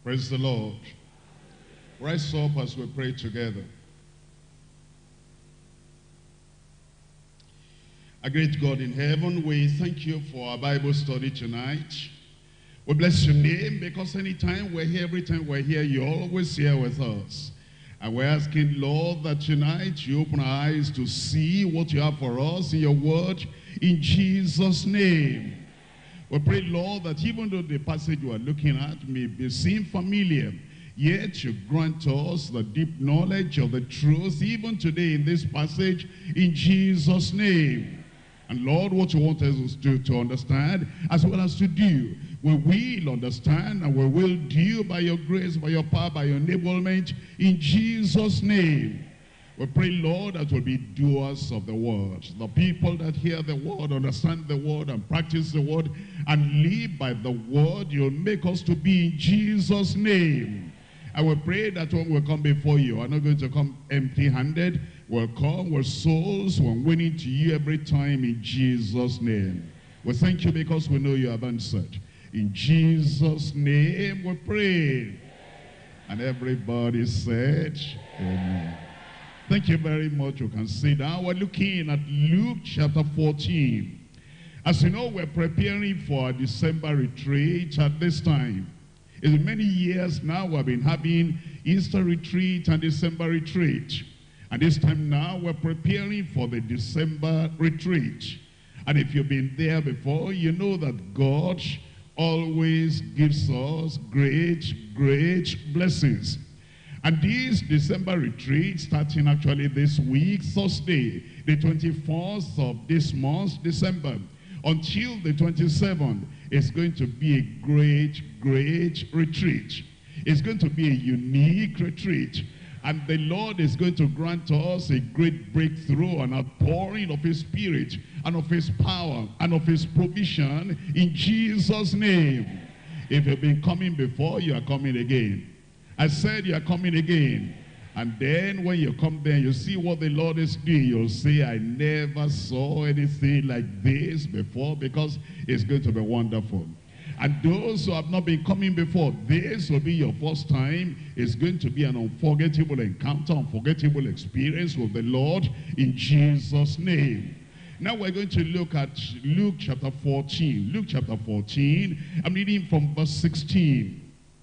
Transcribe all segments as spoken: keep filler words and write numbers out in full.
Praise the Lord. Rise up as we pray together. Our great God in heaven, we thank you for our Bible study tonight. We bless your name because anytime we're here, every time we're here, you're always here with us. And we're asking, Lord, that tonight you open our eyes to see what you have for us in your word, in Jesus' name. We pray, Lord, that even though the passage we're looking at may be seem familiar, yet you grant us the deep knowledge of the truth, even today in this passage, in Jesus' name. And Lord, what you want us to, to understand, as well as to do, we will understand and we will do by your grace, by your power, by your enablement, in Jesus' name. We pray, Lord, that we'll be doers of the word. The people that hear the word, understand the word, and practice the word, and live by the word you'll make us to be in Jesus' name. I will pray that when we come before you, we're not going to come empty-handed. We'll come with souls, we're winning to you every time in Jesus' name. We thank you because we know you have answered. In Jesus' name we pray. And everybody said, amen. Thank you very much. You can sit down. We're looking at Luke chapter fourteen. As you know, we're preparing for our December retreat at this time. It's been many years now we've been having Easter retreat and December retreat. And this time now we're preparing for the December retreat. And if you've been there before, you know that God always gives us great, great blessings. And this December retreat, starting actually this week, Thursday, the twenty-fourth of this month, December, until the twenty-seventh, is going to be a great, great retreat. It's going to be a unique retreat. And the Lord is going to grant us a great breakthrough and outpouring of his spirit and of his power and of his provision in Jesus' name. If you've been coming before, you are coming again. I said you are coming again. And then when you come there, you see what the Lord is doing. You'll say, I never saw anything like this before, because it's going to be wonderful. And those who have not been coming before, this will be your first time. It's going to be an unforgettable encounter, unforgettable experience with the Lord in Jesus' name. Now we're going to look at Luke chapter fourteen. Luke chapter fourteen, I'm reading from verse sixteen.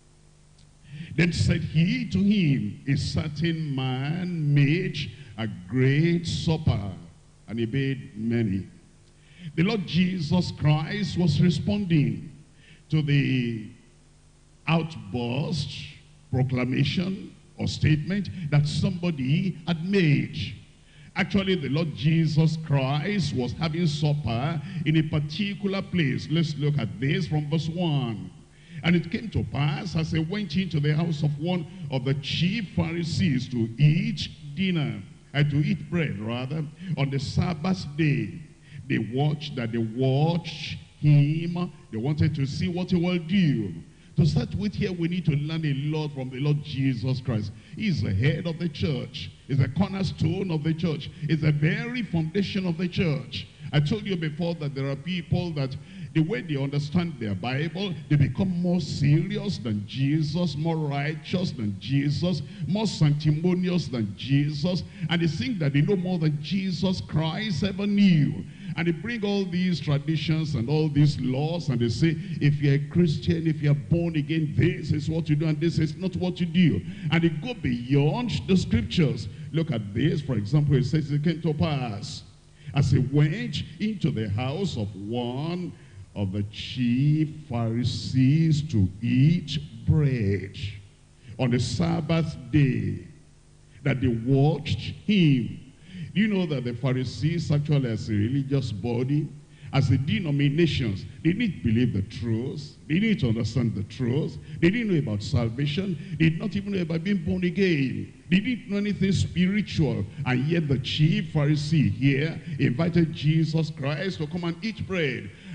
Then said he to him, a certain man made a great supper, and he bade many. The Lord Jesus Christ was responding to the outburst, proclamation, or statement that somebody had made. Actually, the Lord Jesus Christ was having supper in a particular place. Let's look at this from verse one. And it came to pass, as they went into the house of one of the chief Pharisees to eat dinner, and to eat bread rather, on the Sabbath day, they watched that they watched him. They wanted to see what he will do. To start with here, we need to learn a lot from the Lord Jesus Christ. He is the head of the church. He's the cornerstone of the church. He's the very foundation of the church. I told you before that there are people that the way they understand their Bible, they become more serious than Jesus, more righteous than Jesus, more sanctimonious than Jesus, and they think that they know more than Jesus Christ ever knew. And they bring all these traditions and all these laws, and they say, if you're a Christian, if you're born again, this is what you do, and this is not what you do. And they go beyond the scriptures. Look at this, for example, it says it came to pass, as he went into the house of one of the chief Pharisees to eat bread on the Sabbath day, that they watched him. Do you know that the Pharisees actually, as a religious body, as the denominations, they didn't believe the truth. They didn't understand the truth. They didn't know about salvation. They did not even know about being born again. They didn't know anything spiritual. And yet the chief Pharisee here invited Jesus Christ to come and eat bread.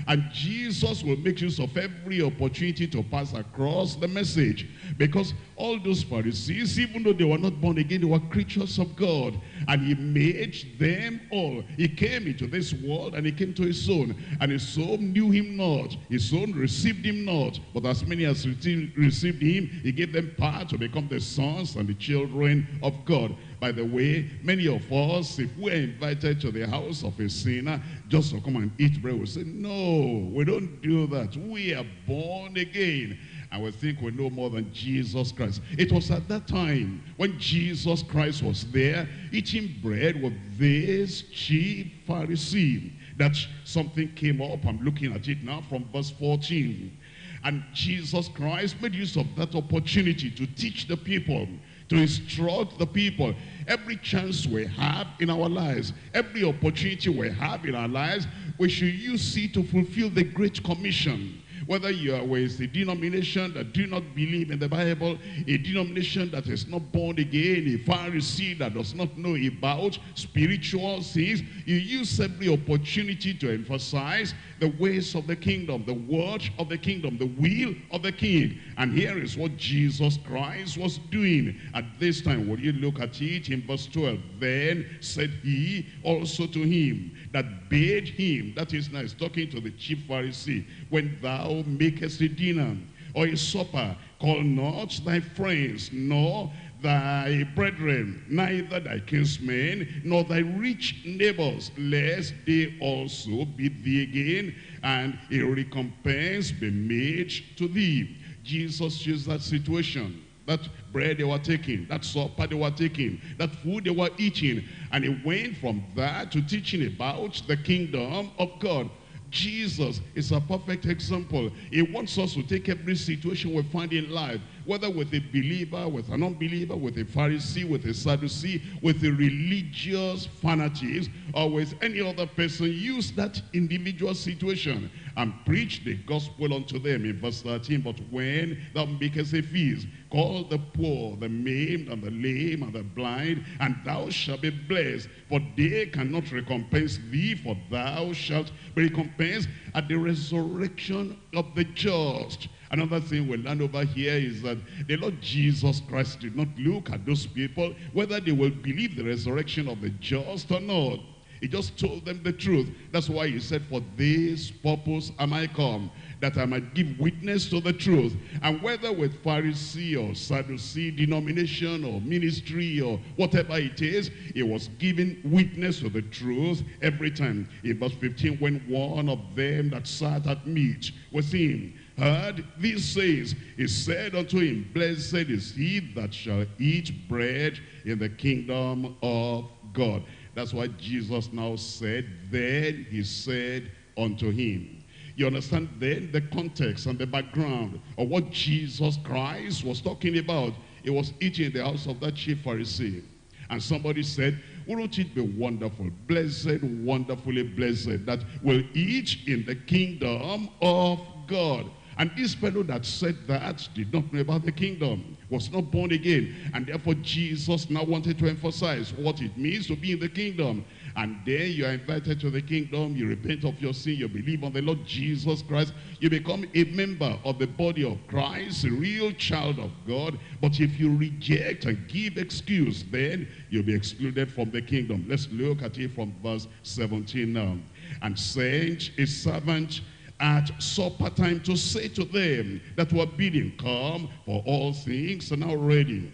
And Jesus will make use of every opportunity to pass across the message. Because all those Pharisees, even though they were not born again, they were creatures of God. And he made them all. He came into this world and he came to his own. And his own knew him not. His own received him not. But as many as received him, he gave them power to become the sons and the children of God. By the way, many of us, if we're invited to the house of a sinner just to come and eat bread, we say, no, we don't do that. We are born again. And we think we know more than Jesus Christ. It was at that time when Jesus Christ was there eating bread with this chief Pharisee that something came up. I'm looking at it now from verse fourteen. And Jesus Christ made use of that opportunity to teach the people, to instruct the people. Every chance we have in our lives, every opportunity we have in our lives, we should use it to fulfill the Great Commission. Whether you are with a denomination that do not believe in the Bible, a denomination that is not born again, a Pharisee that does not know about spiritual things, you use every opportunity to emphasize the ways of the kingdom, the word of the kingdom, the will of the king. And here is what Jesus Christ was doing at this time. Will you look at it in verse twelve? Then said he also to him that bade him, that is nice, talking to the chief Pharisee, when thou makest a dinner or a supper, call not thy friends, nor thy brethren, neither thy kinsmen, nor thy rich neighbors, lest they also bid thee again, and a recompense be made to thee. Jesus used that situation, that bread they were taking, that supper they were taking, that food they were eating, and he went from that to teaching about the kingdom of God. Jesus is a perfect example. He wants us to take every situation we find in life, whether with a believer, with an unbeliever, with a Pharisee, with a Sadducee, with a religious fanatic, or with any other person. Use that individual situation and preach the gospel unto them. In verse thirteen, but when thou makest a feast, call the poor, the maimed, and the lame, and the blind, and thou shalt be blessed. For they cannot recompense thee, for thou shalt be recompensed at the resurrection of the just. Another thing we learn over here is that the Lord Jesus Christ did not look at those people, whether they will believe the resurrection of the just or not. He just told them the truth. That's why he said, for this purpose am I come, that I might give witness to the truth. And whether with Pharisee or Sadducee, denomination or ministry or whatever it is, he was giving witness to the truth every time. In verse fifteen, when one of them that sat at meat with him heard these sayings, he said unto him, blessed is he that shall eat bread in the kingdom of God. That's why Jesus now said, then he said unto him. You understand then the context and the background of what Jesus Christ was talking about. He was eating in the house of that chief Pharisee. And somebody said, wouldn't it be wonderful, blessed, wonderfully blessed, that will eat in the kingdom of God? And this fellow that said that did not know about the kingdom, was not born again. And therefore Jesus now wanted to emphasize what it means to be in the kingdom. And then you are invited to the kingdom, you repent of your sin, you believe on the Lord Jesus Christ, you become a member of the body of Christ, a real child of God. But if you reject and give excuse, then you'll be excluded from the kingdom. Let's look at it from verse seventeen now. And sent a servant at supper time to say to them that were bidding, come, for all things are now ready.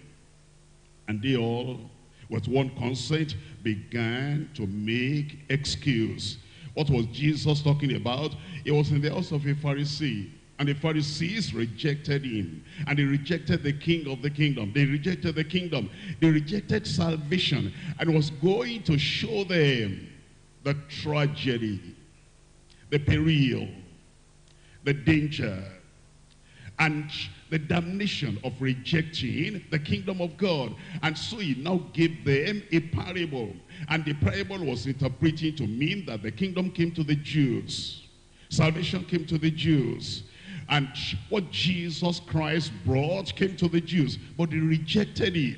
And they all, with one consent, began to make excuse. What was Jesus talking about? It was in the house of a Pharisee. And the Pharisees rejected him. And they rejected the king of the kingdom. They rejected the kingdom. They rejected salvation. And was going to show them the tragedy, the peril, the danger, and the damnation of rejecting the kingdom of God. And so he now gave them a parable. And the parable was interpreting to mean that the kingdom came to the Jews. Salvation came to the Jews. And what Jesus Christ brought came to the Jews, but they rejected it.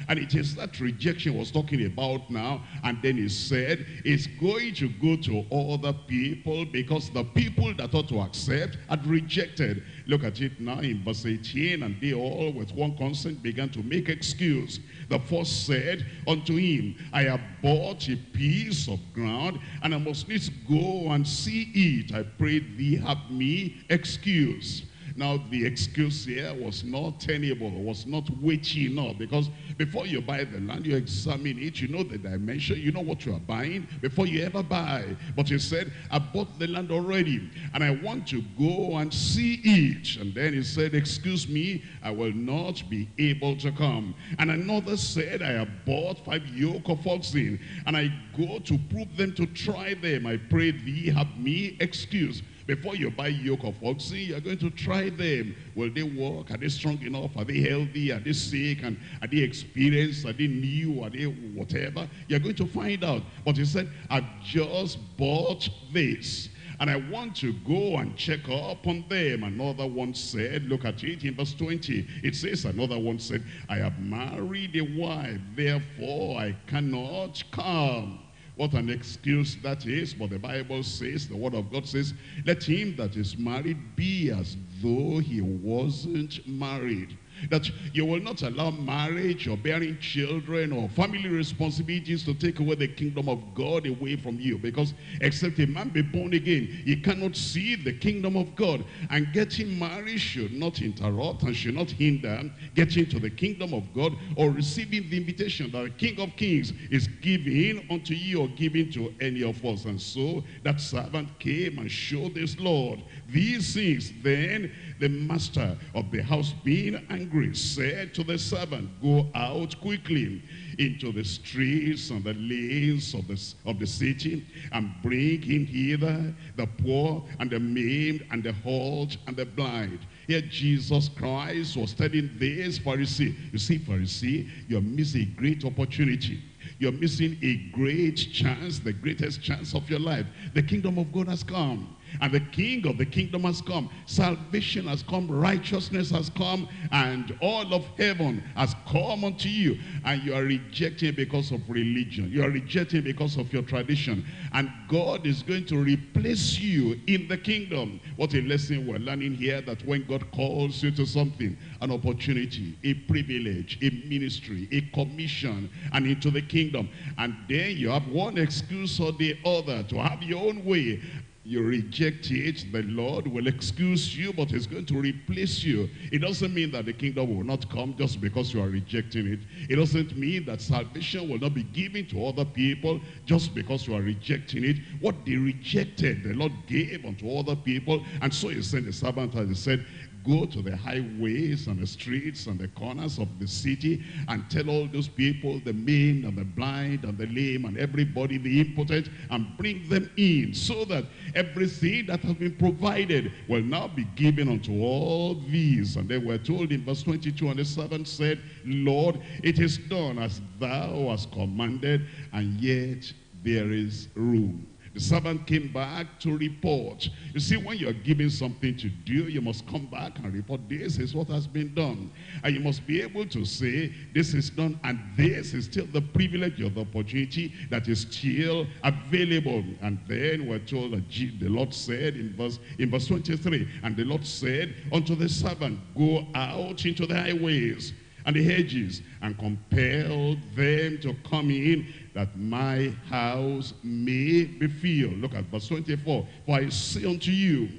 And it is that rejection was talking about now. And then he said, it's going to go to other people because the people that ought to accept had rejected. Look at it now in verse eighteen. And they all with one consent began to make excuse. The first said unto him, I have bought a piece of ground, and I must needs go and see it. I pray thee, have me excuse. Now, the excuse here was not tenable, was not weighty enough, because before you buy the land, you examine it, you know the dimension, you know what you are buying before you ever buy. But he said, I bought the land already, and I want to go and see it. And then he said, excuse me, I will not be able to come. And another said, I have bought five yoke of oxen, and I go to prove them, to try them. I pray thee, have me excuse. Before you buy yoke of oxen, you're going to try them. Will they work? Are they strong enough? Are they healthy? Are they sick? And are they experienced? Are they new? Are they whatever? You're going to find out. But he said, I've just bought this, and I want to go and check up on them. Another one said, look at it in verse twenty. It says, another one said, I have married a wife, therefore I cannot come. What an excuse that is. But the Bible says, the word of God says, let him that is married be as though he wasn't married. That you will not allow marriage or bearing children or family responsibilities to take away the kingdom of God away from you. Because except a man be born again, he cannot see the kingdom of God. And getting married should not interrupt and should not hinder getting to the kingdom of God or receiving the invitation that the King of Kings is giving unto you or giving to any of us. And so that servant came and showed his Lord these things. Then the master of the house, being angry, said to the servant, go out quickly into the streets and the lanes of the, of the city, and bring in hither the poor and the maimed and the halt and the blind. Here Jesus Christ was telling this Pharisee, you see, Pharisee, you're missing a great opportunity. You're missing a great chance, the greatest chance of your life. The kingdom of God has come. And the king of the kingdom has come. Salvation has come. Righteousness has come. And all of heaven has come unto you. And you are rejecting because of religion. You are rejecting because of your tradition. And God is going to replace you in the kingdom. What a lesson we're learning here, that when God calls you to something, an opportunity, a privilege, a ministry, a commission, and into the kingdom. And then you have one excuse or the other to have your own way. You reject it, the Lord will excuse you, but he's going to replace you. It doesn't mean that the kingdom will not come just because you are rejecting it. It doesn't mean that salvation will not be given to other people just because you are rejecting it. What they rejected, the Lord gave unto other people. And so he sent the servant, as he said, go to the highways and the streets and the corners of the city and tell all those people, the maimed and the blind and the lame and everybody, the impotent, and bring them in, so that everything that has been provided will now be given unto all these. And they were told in verse twenty-two, and the servant said, Lord, it is done as thou hast commanded, and yet there is room. The servant came back to report. You see, when you're given something to do, you must come back and report, this is what has been done. And you must be able to say, this is done, and this is still the privilege of the opportunity that is still available. And then we're told that the Lord said in verse, in verse twenty-three, and the Lord said unto the servant, go out into the highways and the hedges, and compel them to come in, that my house may be filled. Look at verse twenty-four. For I say unto you,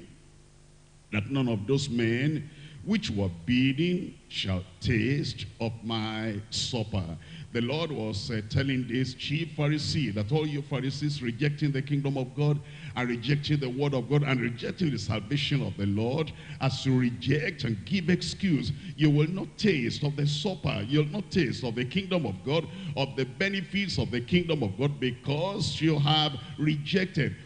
that none of those men which were bidding shall taste of my supper. The Lord was uh, telling this chief Pharisee that all you Pharisees rejecting the kingdom of God and rejecting the word of God and rejecting the salvation of the Lord, as you reject and give excuse, you will not taste of the supper, you'll not taste of the kingdom of God, of the benefits of the kingdom of God, because you have rejected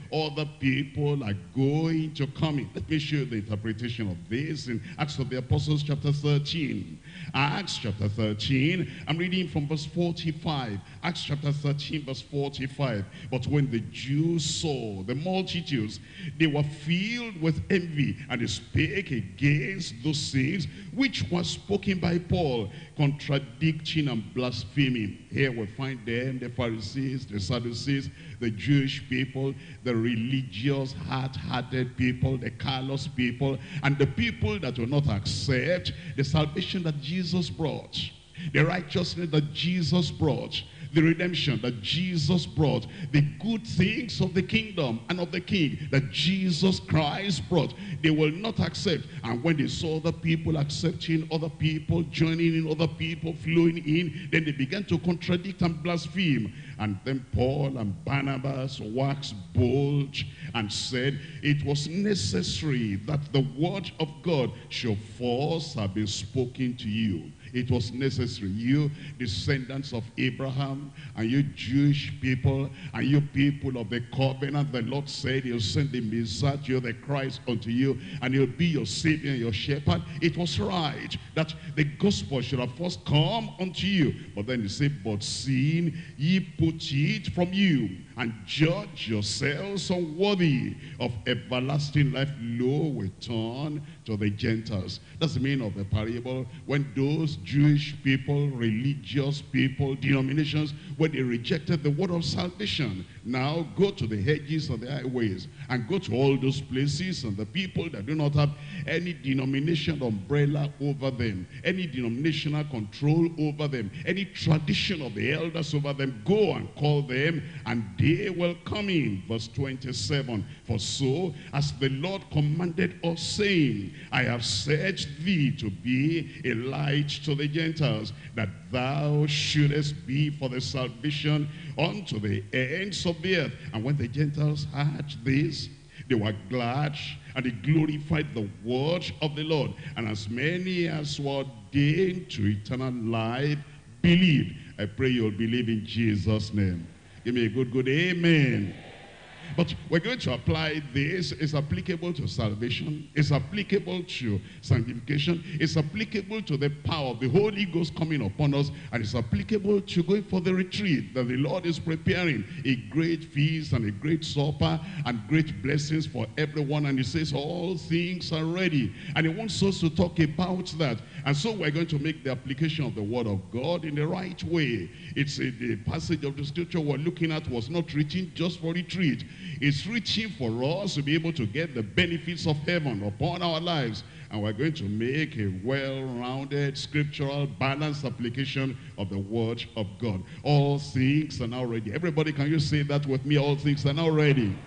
Other people are going to come in. Let me show you the interpretation of this in Acts of the Apostles chapter thirteen. Acts chapter thirteen, I'm reading from verse forty-five. Acts chapter thirteen verse forty-five. But when the Jews saw the multitudes, they were filled with envy, and they spake against those things which were spoken by Paul, contradicting and blaspheming. Here we find them, the Pharisees, the Sadducees, the Jewish people, the religious, hard-hearted people, the callous people, and the people that will not accept the salvation that Jesus brought, the righteousness that Jesus brought, the redemption that Jesus brought, the good things of the kingdom and of the king that Jesus Christ brought. They will not accept. And when they saw other people accepting, other people joining in, other people flowing in, then they began to contradict and blaspheme. And then Paul and Barnabas waxed bold and said, it was necessary that the word of God should first have been spoken to you. It was necessary. You descendants of Abraham, and you Jewish people, and you people of the covenant, the Lord said he'll send the Messiah, you're the Christ unto you, and he'll be your Savior and your shepherd. It was right that the gospel should have first come unto you. But then he said, but seeing ye put it from you, and judge yourselves unworthy of everlasting life, lo, we turn to the Gentiles. That's the meaning of the parable. When those Jewish people, religious people, denominations, when they rejected the word of salvation, now go to the hedges of the highways and go to all those places, and the people that do not have any denomination umbrella over them, any denominational control over them, any tradition of the elders over them, go and call them, and they will come in. Verse twenty-seven, for so as the Lord commanded us, saying, I have set thee to be a light to the Gentiles, that thou shouldest be for the salvation unto the ends of the earth. And when the Gentiles heard this, they were glad, and they glorified the word of the Lord. And as many as were ordained to eternal life believed. I pray you'll believe in Jesus' name. Give me a good, good amen. But we're going to apply this. It's applicable to salvation. It's applicable to sanctification. It's applicable to the power of the Holy Ghost coming upon us. And it's applicable to going for the retreat that the Lord is preparing. A great feast and a great supper and great blessings for everyone. And he says all things are ready. And he wants us to talk about that. And so we're going to make the application of the word of God in the right way. It's a, the passage of the scripture we're looking at was not written just for retreat. It's written for us to be able to get the benefits of heaven upon our lives. And we're going to make a well-rounded, scriptural, balanced application of the word of God. All things are now ready. Everybody, can you say that with me? All things are now ready.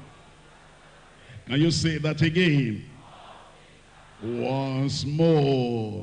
Can you say that again? Once more.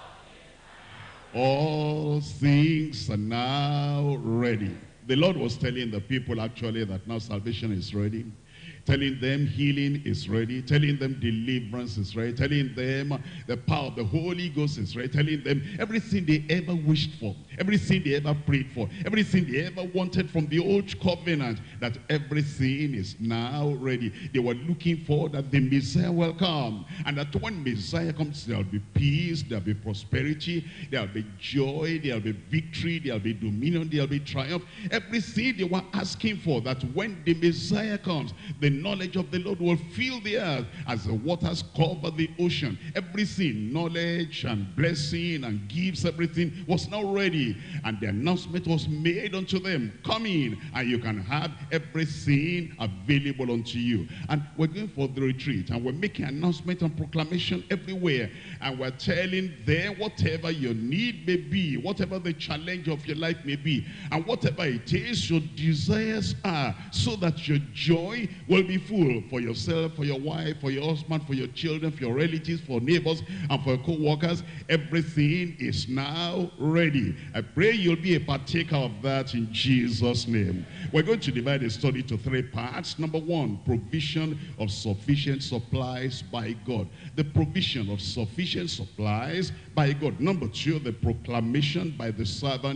All things are now ready. The Lord was telling the people actually that now salvation is ready. Telling them healing is ready. Telling them deliverance is ready. Telling them the power of the Holy Ghost is ready. Telling them everything they ever wished for. Everything they ever prayed for. Everything they ever wanted from the old covenant. That everything is now ready. They were looking for that the Messiah will come. And that when Messiah comes, there will be peace. There will be prosperity. There will be joy. There will be victory. There will be dominion. There will be triumph. Everything they were asking for. That when the Messiah comes, the knowledge of the Lord will fill the earth as the waters cover the ocean. Everything, knowledge and blessing and gifts, everything was now ready. And the announcement was made unto them, come in and you can have everything available unto you. And we're going for the retreat and we're making announcement and proclamation everywhere. And we're telling them whatever your need may be, whatever the challenge of your life may be, and whatever it is your desires are, so that your joy will be full for yourself, for your wife, for your husband, for your children, for your relatives, for neighbors, and for your co-workers. Everything is now ready. I pray you'll be a partaker of that in Jesus' name. We're going to divide the study to three parts. Number one, provision of sufficient supplies by God. The provision of sufficient supplies by God. Number two, the proclamation by the servants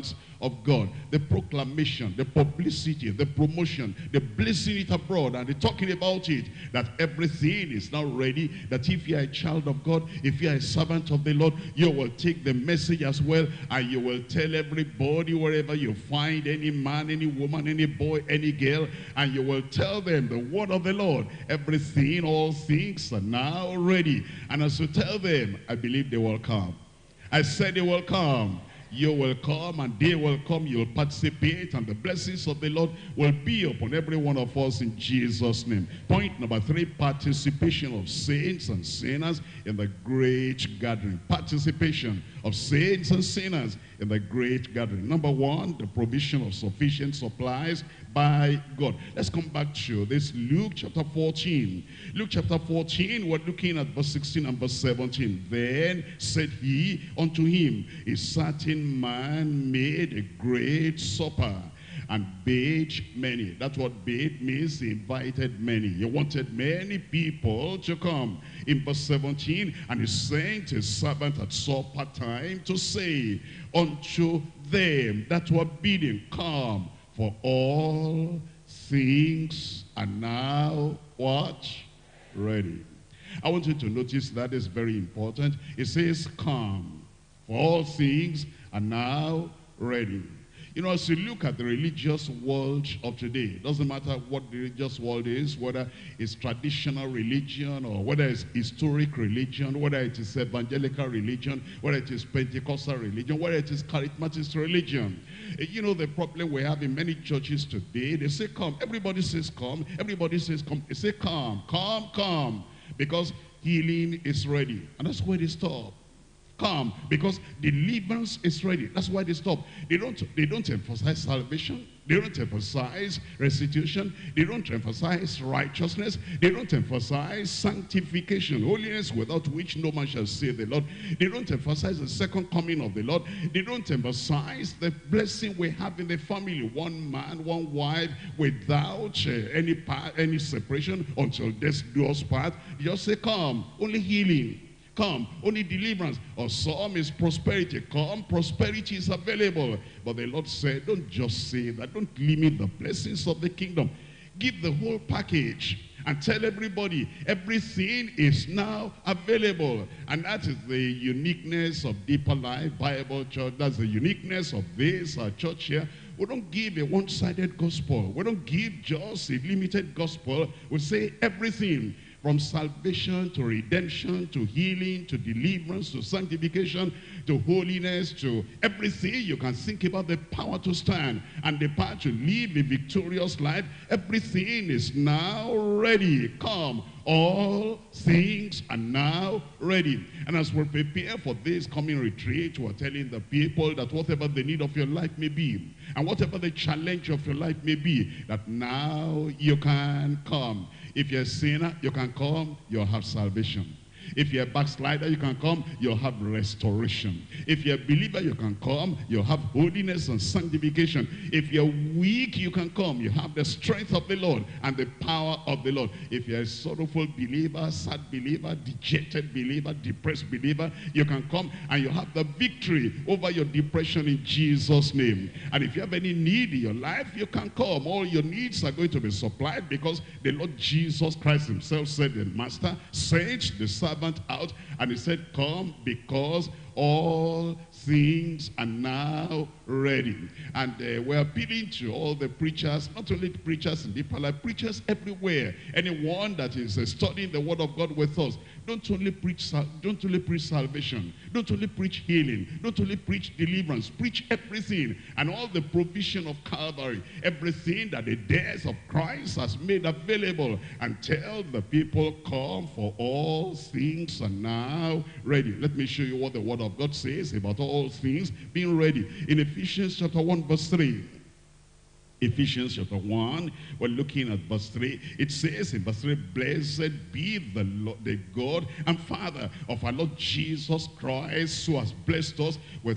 of God, the proclamation, the publicity, the promotion, the blessing it abroad, and the talking about it, that everything is now ready, that if you are a child of God, if you are a servant of the Lord, you will take the message as well, and you will tell everybody wherever you find any man, any woman, any boy, any girl, and you will tell them the word of the Lord. Everything, all things are now ready. And as you tell them, I believe they will come. I said they will come. You will come and they will come. You'll participate, and the blessings of the Lord will be upon every one of us in Jesus' name. Point number three, participation of saints and sinners in the great gathering. Participation of saints and sinners in the great gathering. Number one, the provision of sufficient supplies by God. Let's come back to this Luke chapter fourteen. Luke chapter fourteen, we're looking at verse sixteen and verse seventeen. Then said he unto him, a certain man made a great supper and bade many. That's what bade means. He invited many. He wanted many people to come. In verse seventeen, and he sent his servant at supper time to say unto them that were bidden, come, for all things are now what? Ready. I want you to notice that is very important. It says, come, for all things are now ready. You know, as you look at the religious world of today, it doesn't matter what the religious world is, whether it's traditional religion or whether it's historic religion, whether it is evangelical religion, whether it is Pentecostal religion, whether it is charismatic religion. You know, the problem we have in many churches today, they say come. Everybody says come. Everybody says come. They say come, come, come. Because healing is ready. And that's where they stop. Come, because deliverance is ready. That's why they stop. They don't, they don't emphasize salvation. They don't emphasize restitution. They don't emphasize righteousness. They don't emphasize sanctification, holiness, without which no man shall see the Lord. They don't emphasize the second coming of the Lord. They don't emphasize the blessing we have in the family. One man, one wife, without uh, any part, any separation until death do us part. They just say, come, only healing. Come, only deliverance. Or some is prosperity. Come, prosperity is available. But the Lord said, don't just say that. Don't limit the blessings of the kingdom. Give the whole package and tell everybody everything is now available. And that is the uniqueness of Deeper Life Bible Church. That's the uniqueness of this our church here. We don't give a one-sided gospel. We don't give just a limited gospel. We say everything. From salvation to redemption, to healing, to deliverance, to sanctification, to holiness, to everything. You can think about the power to stand and the power to live a victorious life. Everything is now ready. Come, all things are now ready. And as we prepare for this coming retreat, we're telling the people that whatever the need of your life may be, and whatever the challenge of your life may be, that now you can come. If you're a sinner, you can come, you'll have salvation. If you're a backslider, you can come, you'll have restoration. If you're a believer, you can come, you'll have holiness and sanctification. If you're weak, you can come, you have the strength of the Lord and the power of the Lord. If you're a sorrowful believer, sad believer, dejected believer, depressed believer, you can come and you have the victory over your depression in Jesus' name. And if you have any need in your life, you can come. All your needs are going to be supplied because the Lord Jesus Christ himself said, the Master sent the servant out, and he said, come, because all things are now ready. And uh, we're appealing to all the preachers, not only the preachers in Deeper Life, preachers everywhere. Anyone that is uh, studying the word of God with us, don't only preach don't only preach salvation, don't only preach healing, don't only preach deliverance, preach everything and all the provision of Calvary, everything that the death of Christ has made available, and tell the people, come, for all things are now ready. Let me show you what the word of God says about all things being ready. In Ephesians chapter one verse three. Ephesians chapter one, we're looking at verse three. It says in verse three, blessed be the Lord, the God and Father of our Lord Jesus Christ, who has blessed us with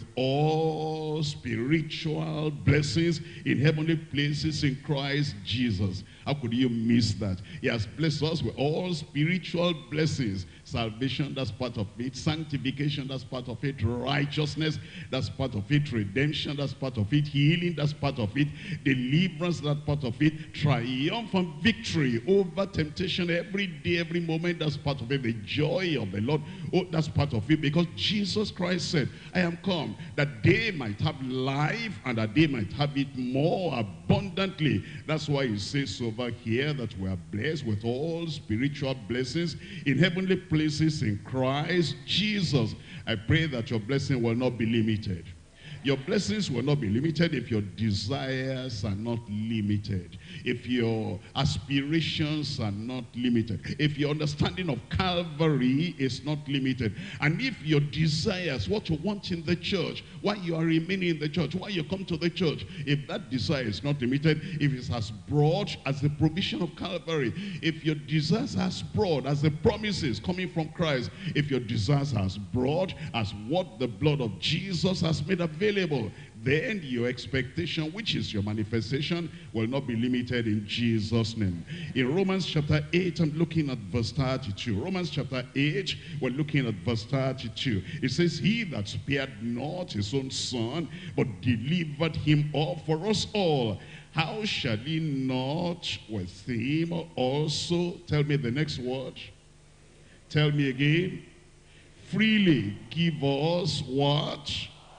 all spiritual blessings in heavenly places in Christ Jesus. How could you miss that? He has blessed us with all spiritual blessings. Salvation, that's part of it. Sanctification, that's part of it. Righteousness, that's part of it. Redemption, that's part of it. Healing, that's part of it. Deliverance, that's part of it. Triumphant victory over temptation every day, every moment, that's part of it. The joy of the Lord, oh, that's part of it. Because Jesus Christ said, I am come that they might have life and that they might have it more abundantly. That's why he says over here that we are blessed with all spiritual blessings in heavenly places in Christ Jesus. I pray that your blessing will not be limited. Your blessings will not be limited if your desires are not limited. If your aspirations are not limited. If your understanding of Calvary is not limited. And if your desires, what you want in the church, why you are remaining in the church, why you come to the church, if that desire is not limited, if it's as broad as the provision of Calvary, if your desires are as broad as the promises coming from Christ, if your desires are as broad as what the blood of Jesus has made available, then your expectation, which is your manifestation, will not be limited in Jesus' name. In Romans chapter eight, I'm looking at verse thirty-two. Romans chapter eight, we're looking at verse thirty-two. It says, he that spared not his own son, but delivered him up for us all, how shall he not with him also, tell me the next word, tell me again, freely give us what?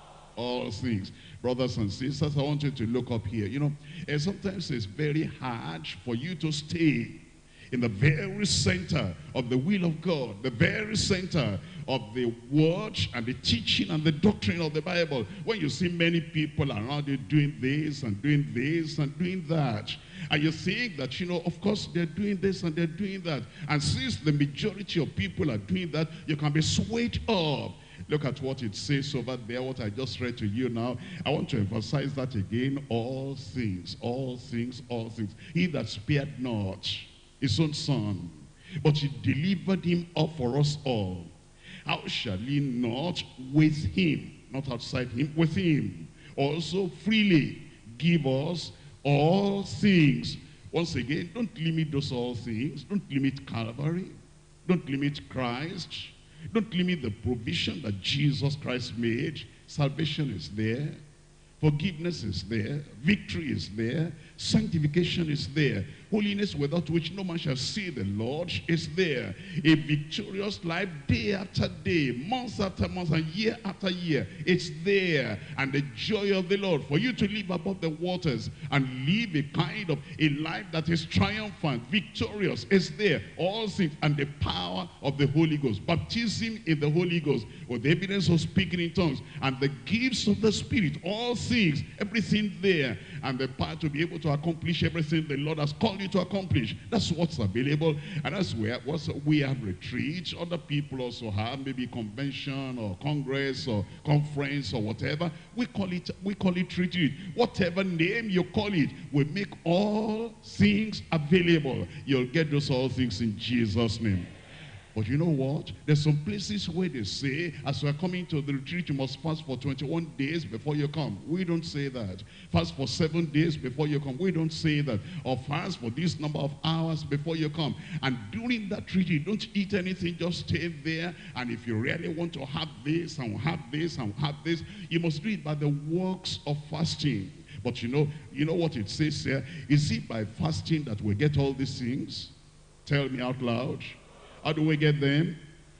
All things. Brothers and sisters, I want you to look up here. You know, and sometimes it's very hard for you to stay in the very center of the will of God, the very center of the word and the teaching and the doctrine of the Bible. When you see many people around you doing this and doing this and doing that, and you think that, you know, of course they're doing this and they're doing that. And since the majority of people are doing that, you can be swayed up. Look at what it says over there, what I just read to you now. I want to emphasize that again. All things, all things, all things. He that spared not his own son, but he delivered him up for us all. How shall he not with him, not outside him, with him, also freely give us all things? Once again, don't limit those all things. Don't limit Calvary. Don't limit Christ. Don't limit the provision that Jesus Christ made. Salvation is there. Forgiveness is there. Victory is there. Sanctification is there. Holiness without which no man shall see the Lord is there. A victorious life day after day, month after month, and year after year. It's there. And the joy of the Lord for you to live above the waters and live a kind of a life that is triumphant, victorious, is there. All things. And the power of the Holy Ghost. Baptism in the Holy Ghost with the evidence of speaking in tongues. And the gifts of the Spirit. All things. Everything there. And the power to be able to accomplish everything the Lord has called you to accomplish. That's what's available. And that's where what's, we have retreats. Other people also have maybe convention or congress or conference or whatever. We call it we call it retreat. Whatever name you call it, we make all things available. You'll get those all things in Jesus' name. But you know what? There's some places where they say, as we're coming to the retreat, you must fast for twenty-one days before you come. We don't say that. Fast for seven days before you come. We don't say that. Or fast for this number of hours before you come. And during that retreat, don't eat anything, just stay there. And if you really want to have this and have this and have this, you must do it by the works of fasting. But you know, you know what it says here? Is it by fasting that we get all these things? Tell me out loud. How do we get them?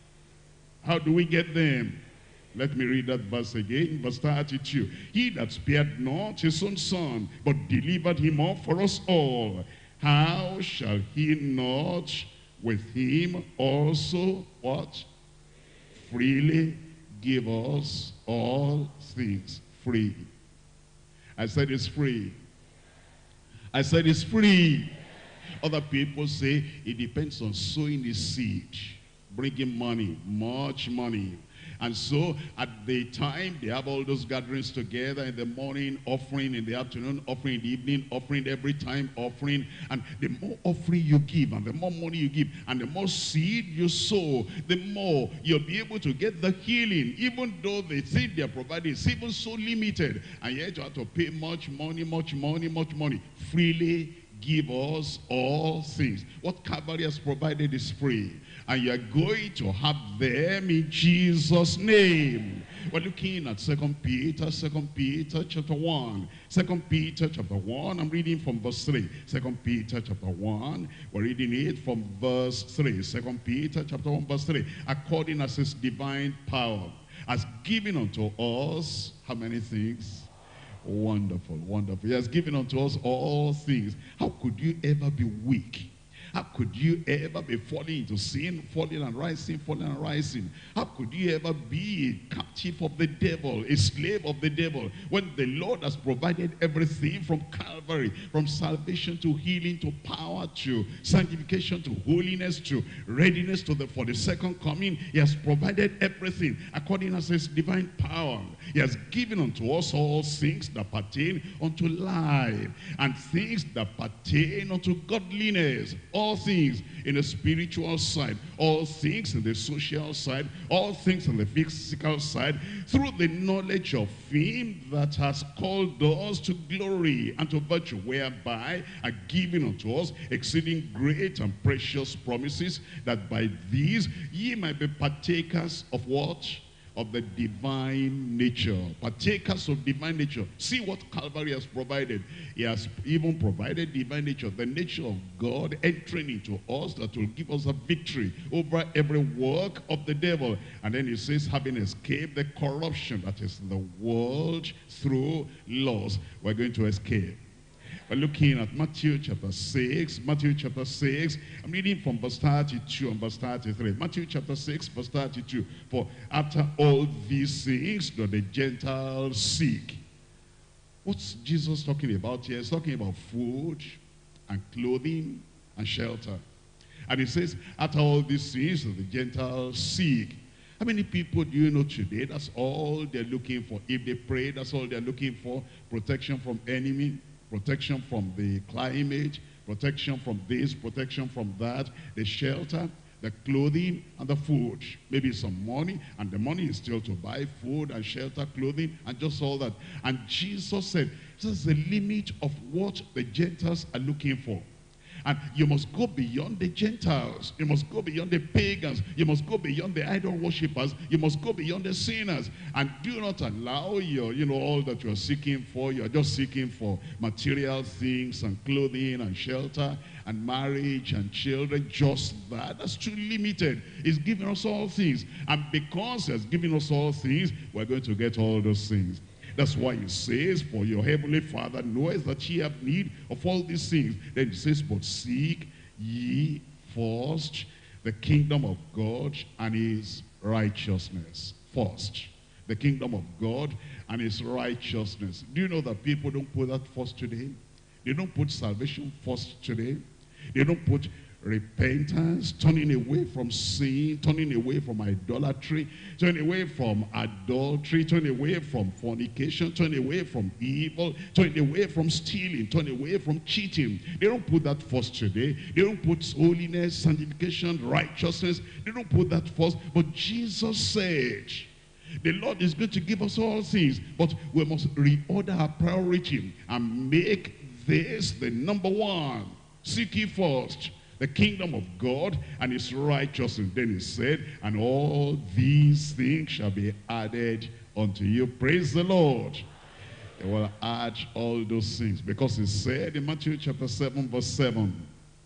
How do we get them? Let me read that verse again, verse thirty-two. He that spared not his own son, but delivered him up for us all, how shall he not with him also, what? Freely give us all things. Free. I said it's free. I said it's free. Other people say it depends on sowing the seed, bringing money, much money. And so at the time they have all those gatherings together, in the morning offering, in the afternoon offering, in the evening offering, every time offering. And the more offering you give and the more money you give and the more seed you sow, the more you'll be able to get the healing, even though the seed they're providing is even so limited. And yet you have to pay much money, much money, much money. Freely give us all things. What Calvary has provided is free. And you are going to have them in Jesus' name. We're looking at Second Peter, Second Peter chapter one. Second Peter chapter one, I'm reading from verse three. Second Peter chapter one, we're reading it from verse three. Second Peter chapter one, verse three. According as his divine power has given unto us, how many things? Wonderful, wonderful. He has given unto us all things. How could you ever be weak? How could you ever be falling into sin, falling and rising, falling and rising? How could you ever be a captive of the devil, a slave of the devil, when the Lord has provided everything from Calvary, from salvation to healing, to power, to sanctification, to holiness, to readiness to the, for the second coming? He has provided everything according as his divine power. He has given unto us all things that pertain unto life, and things that pertain unto godliness. All things in the spiritual side, all things in the social side, all things in the physical side, through the knowledge of him that has called us to glory and to virtue, whereby are given unto us exceeding great and precious promises, that by these ye might be partakers of what? Of the divine nature. Partakers of divine nature. See what Calvary has provided. He has even provided divine nature, the nature of God entering into us, that will give us a victory over every work of the devil. And then he says, having escaped the corruption that is in the world through laws, we're going to escape. We're looking at Matthew chapter six. Matthew chapter six. I'm reading from verse thirty-two and verse thirty-three. Matthew chapter six, verse thirty-two. For after all these things do the Gentiles seek. What's Jesus talking about here? He's talking about food and clothing and shelter. And he says, after all these things do the Gentiles seek. How many people do you know today? That's all they're looking for. If they pray, that's all they're looking for. Protection from enemy. Protection from the climate, protection from this, protection from that, the shelter, the clothing, and the food. Maybe some money, and the money is still to buy food and shelter, clothing, and just all that. And Jesus said, this is the limit of what the Gentiles are looking for. And you must go beyond the Gentiles. You must go beyond the pagans. You must go beyond the idol worshippers. You must go beyond the sinners. And do not allow your, you know, all that you're seeking for. You're just seeking for material things and clothing and shelter and marriage and children. Just that. That's too limited. He's giving us all things. And because he has given us all things, we're going to get all those things. That's why he says, for your heavenly Father knoweth that ye have need of all these things. Then he says, but seek ye first the kingdom of God and his righteousness. First, the kingdom of God and his righteousness. Do you know that people don't put that first today? They don't put salvation first today. They don't put repentance, turning away from sin, turning away from idolatry, turning away from adultery, turning away from fornication, turning away from evil, turning away from stealing, turning away from cheating. They don't put that first today. They don't put holiness, sanctification, righteousness. They don't put that first. But Jesus said, the Lord is going to give us all things, but we must reorder our priority and make this the number one. Seek ye first the kingdom of God and his righteousness. Then he said, and all these things shall be added unto you. Praise the Lord. He will add all those things, because he said in Matthew chapter seven verse seven,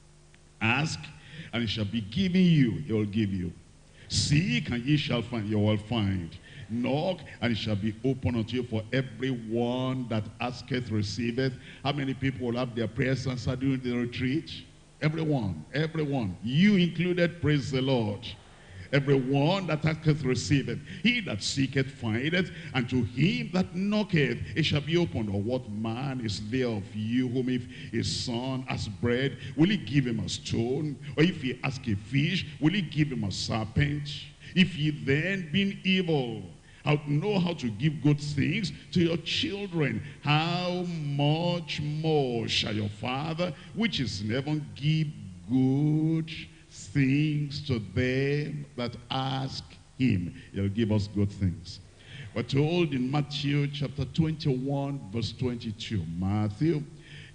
ask and it shall be given you. He will give you. Seek and ye shall find. You will find. Knock and it shall be open unto you. For everyone that asketh receiveth. How many people will have their prayers answered during the retreat? Everyone, everyone, you included, praise the Lord. Everyone that asketh receiveth, he that seeketh findeth, and to him that knocketh it shall be opened. Or what man is there of you whom if his son asks bread, will he give him a stone? Or if he ask a fish, will he give him a serpent? If ye then, being evil, how to know how to give good things to your children, how much more shall your Father which is in heaven give good things to them that ask him? He'll give us good things. We're told in Matthew chapter twenty-one verse twenty-two. Matthew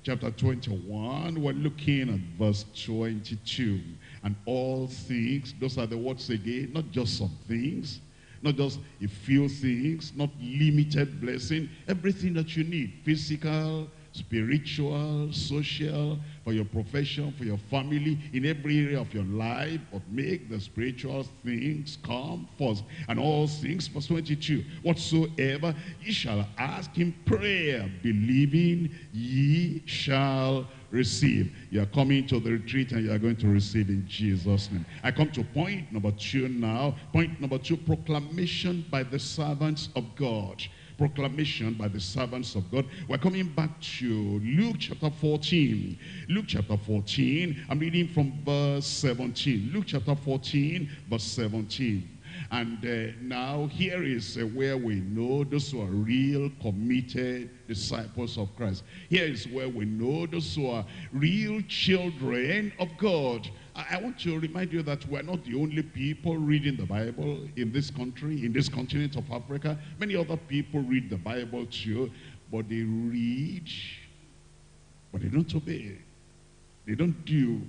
chapter twenty-one, we're looking at verse twenty-two. And all things, those are the words again, not just some things, not just a few things, not limited blessing, everything that you need, physical, spiritual, social, for your profession, for your family, in every area of your life, but make the spiritual things come first. And all things, verse twenty-two, whatsoever ye shall ask in prayer, believing, ye shall receive. You are coming to the retreat and you are going to receive in Jesus' name. I come to point number two now. Point number two, proclamation by the servants of God. Proclamation by the servants of God. We're coming back to Luke chapter fourteen. Luke chapter fourteen, I'm reading from verse seventeen. Luke chapter fourteen, verse seventeen. And uh, now here is uh, where we know those who are real committed disciples of Christ. Here is where we know those who are real children of God. I, I want to remind you that we're not the only people reading the Bible in this country, in this continent of Africa. Many other people read the Bible too, but they read, but they don't obey. They don't do.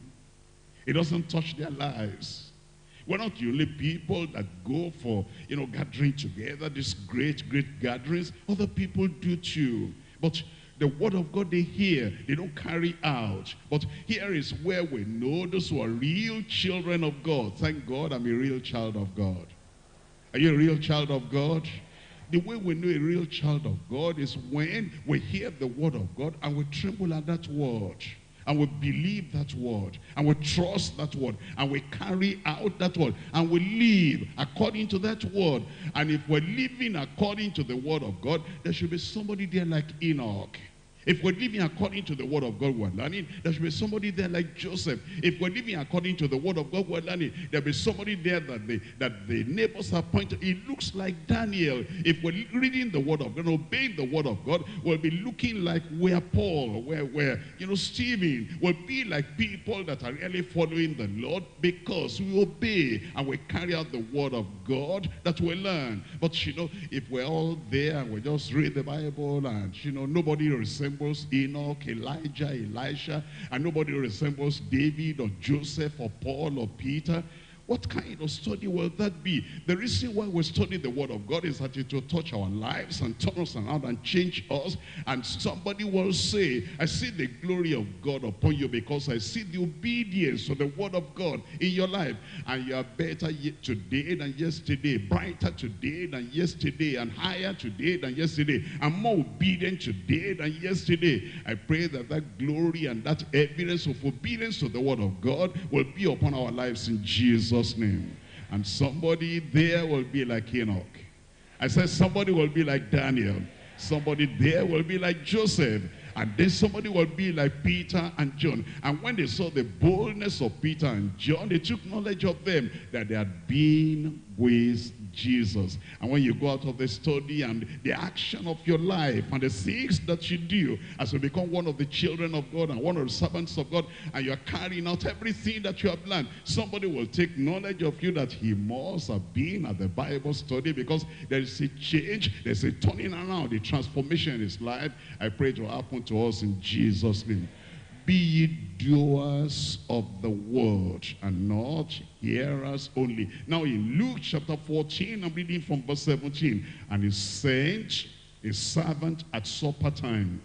It doesn't touch their lives. We're not the only people that go for, you know, gathering together, these great, great gatherings. Other people do too. But the word of God they hear, they don't carry out. But here is where we know those who are real children of God. Thank God I'm a real child of God. Are you a real child of God? The way we know a real child of God is when we hear the word of God and we tremble at that word. And we believe that word, and we trust that word, and we carry out that word, and we live according to that word. And if we're living according to the word of God, there should be somebody there like Enoch. If we're living according to the word of God we're learning, there should be somebody there like Joseph. If we're living according to the word of God we're learning, there'll be somebody there that the, that the neighbors have pointed. It looks like Daniel. If we're reading the word of God, obeying the word of God, we'll be looking like where Paul, where, where you know, Stephen, will be like people that are really following the Lord because we obey and we carry out the word of God that we learn. But you know, if we're all there and we just read the Bible and you know, nobody resembles Enoch, Elijah, Elisha, and nobody resembles David or Joseph or Paul or Peter, what kind of study will that be? The reason why we study the word of God is that it will touch our lives and turn us around and change us. And somebody will say, I see the glory of God upon you because I see the obedience to the word of God in your life. And you are better today than yesterday, brighter today than yesterday, and higher today than yesterday, and more obedient today than yesterday. I pray that that glory and that evidence of obedience to the word of God will be upon our lives in Jesus' name. And somebody there will be like Enoch. I said somebody will be like Daniel. Somebody there will be like Joseph. And then somebody will be like Peter and John. And when they saw the boldness of Peter and John, they took knowledge of them that they had been with Jesus. And when you go out of the study and the action of your life and the things that you do as you become one of the children of God and one of the servants of God, and you are carrying out everything that you have learned, somebody will take knowledge of you that he must have been at the Bible study, because there is a change, there's a turning around, a transformation in his life. I pray it will happen to us in Jesus' name. Be ye doers of the word and not hearers only. Now in Luke chapter fourteen, I'm reading from verse seventeen. And he sent a servant at supper time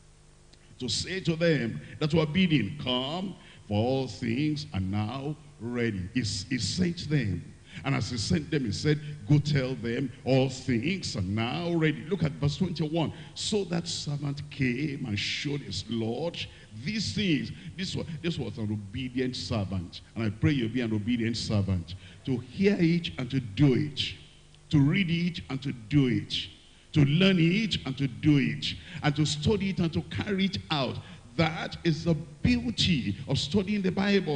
to say to them that were bidding, come, for all things are now ready. He, he sent them. And as he sent them, he said, go tell them all things are now ready. Look at verse twenty-one. So that servant came and showed his Lord these things. This was, this was an obedient servant. And I pray you'll be an obedient servant. To hear it and to do it. To read it and to do it. To learn it and to do it. And to study it and to carry it out. That is the beauty of studying the Bible.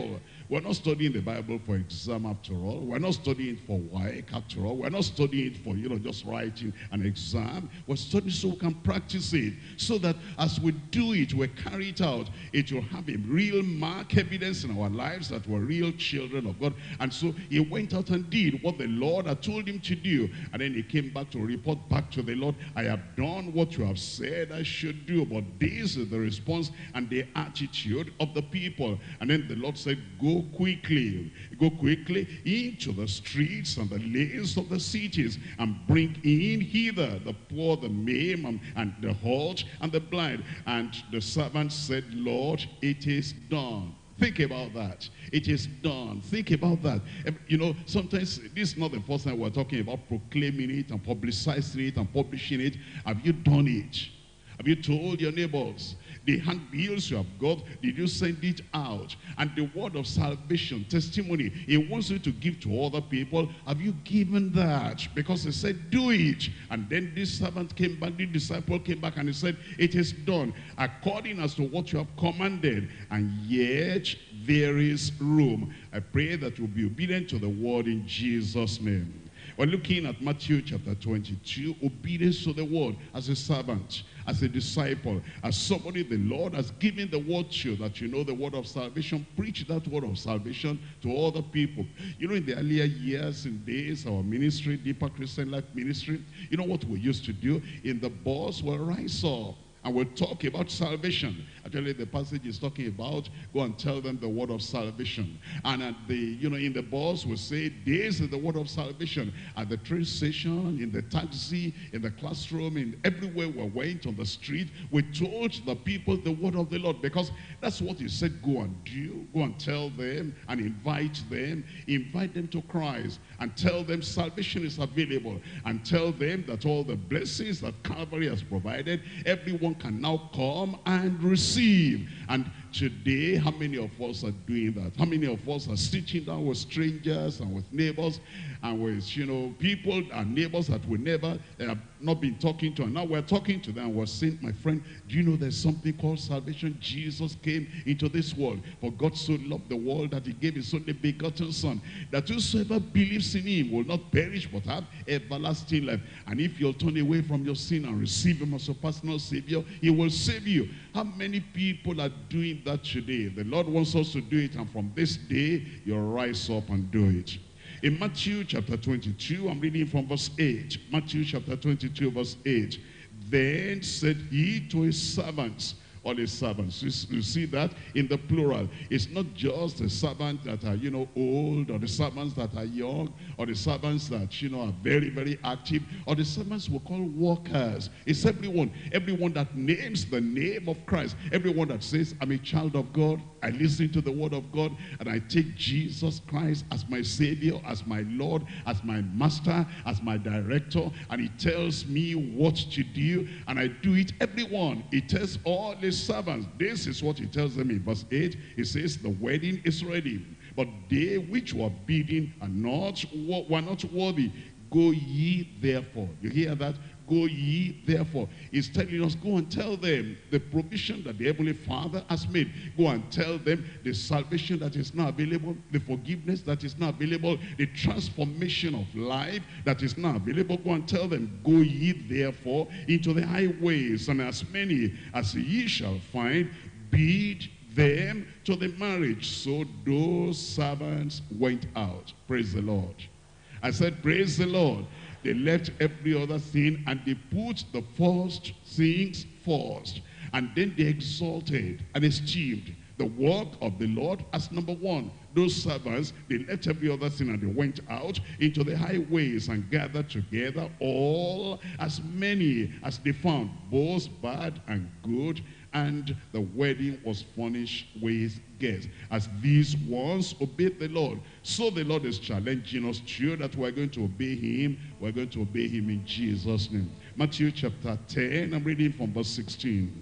We're not studying the Bible for exam after all. We're not studying it for work after all. We're not studying it for, you know, just writing an exam. We're studying so we can practice it, so that as we do it, we carry it out, it will have a real mark, evidence in our lives that we're real children of God. And so he went out and did what the Lord had told him to do. And then he came back to report back to the Lord, I have done what you have said I should do. But this is the response and the attitude of the people. And then the Lord said, go quickly, go quickly into the streets and the lanes of the cities, and bring in hither the poor, the maimed, and, and the halt, and the blind. And the servant said, Lord, it is done. Think about that. It is done. Think about that. You know, sometimes this is not the first time we're talking about proclaiming it and publicizing it and publishing it. Have you done it? Have you told your neighbors? The handbills you have got, did you send it out? And the word of salvation, testimony, he wants you to give to other people. Have you given that? Because he said, do it. And then this servant came back, the disciple came back, and he said, it is done, according as to what you have commanded. And yet there is room. I pray that you'll be obedient to the word in Jesus' name. We're looking at Matthew chapter twenty-two, obedience to the word as a servant, as a disciple, as somebody the Lord has given the word to, that you know the word of salvation. Preach that word of salvation to other people. You know, in the earlier years and days, our ministry, Deeper Christian Life Ministry, you know what we used to do? In the bus, we'll rise up and we'll talk about salvation. Actually, the passage is talking about, go and tell them the word of salvation. And at the, you know, in the bus, we say, this is the word of salvation. At the train station, in the taxi, in the classroom, in everywhere we went on the street, we told the people the word of the Lord, because that's what he said, go and do. Go and tell them and invite them. Invite them to Christ and tell them salvation is available. And tell them that all the blessings that Calvary has provided, everyone can now come and receive. And today, how many of us are doing that? How many of us are sitting down with strangers and with neighbors and with, you know, people and neighbors that we never have not been talking to, and now we're talking to them and we're saying, my friend, do you know there's something called salvation? Jesus came into this world. For God so loved the world that he gave his only begotten son, that whosoever believes in him will not perish but have everlasting life. And if you'll turn away from your sin and receive him as your personal savior, he will save you. How many people are doing that today? The Lord wants us to do it, and from this day you'll rise up and do it. In Matthew chapter twenty-two, I'm reading from verse eight. Matthew chapter twenty-two, verse eight. Then said he to his servants, all his servants. You see that in the plural. It's not just the servants that are, you know, old, or the servants that are young, or the servants that, you know, are very, very active, or the servants we call workers. It's everyone. Everyone that names the name of Christ. Everyone that says, I'm a child of God. I listen to the word of God, and I take Jesus Christ as my Savior, as my Lord, as my Master, as my Director, and he tells me what to do, and I do it. Everyone. He tells all his servants. This is what he tells them in verse eight. He says, the wedding is ready, but they which were bidden are not, were not worthy. Go ye therefore. You hear that? Go ye therefore. He's telling us, go and tell them the provision that the Heavenly Father has made. Go and tell them the salvation that is now available, the forgiveness that is now available, the transformation of life that is now available. Go and tell them, go ye therefore into the highways, and as many as ye shall find, bid them to the marriage. So those servants went out. Praise the Lord. I said, praise the Lord. They left every other thing and they put the first things first. And then they exalted and esteemed the work of the Lord as number one. Those servants, they left every other thing and they went out into the highways and gathered together all as many as they found, both bad and good. And the wedding was furnished with guests. As these ones obeyed the Lord, so the Lord is challenging us too, that we're going to obey him. We're going to obey him in Jesus' name. Matthew chapter ten, I'm reading from verse sixteen.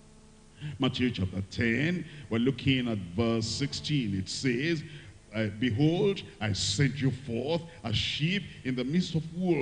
Matthew chapter ten, we're looking at verse sixteen. It says, uh, behold, I send you forth as sheep in the midst of wolves.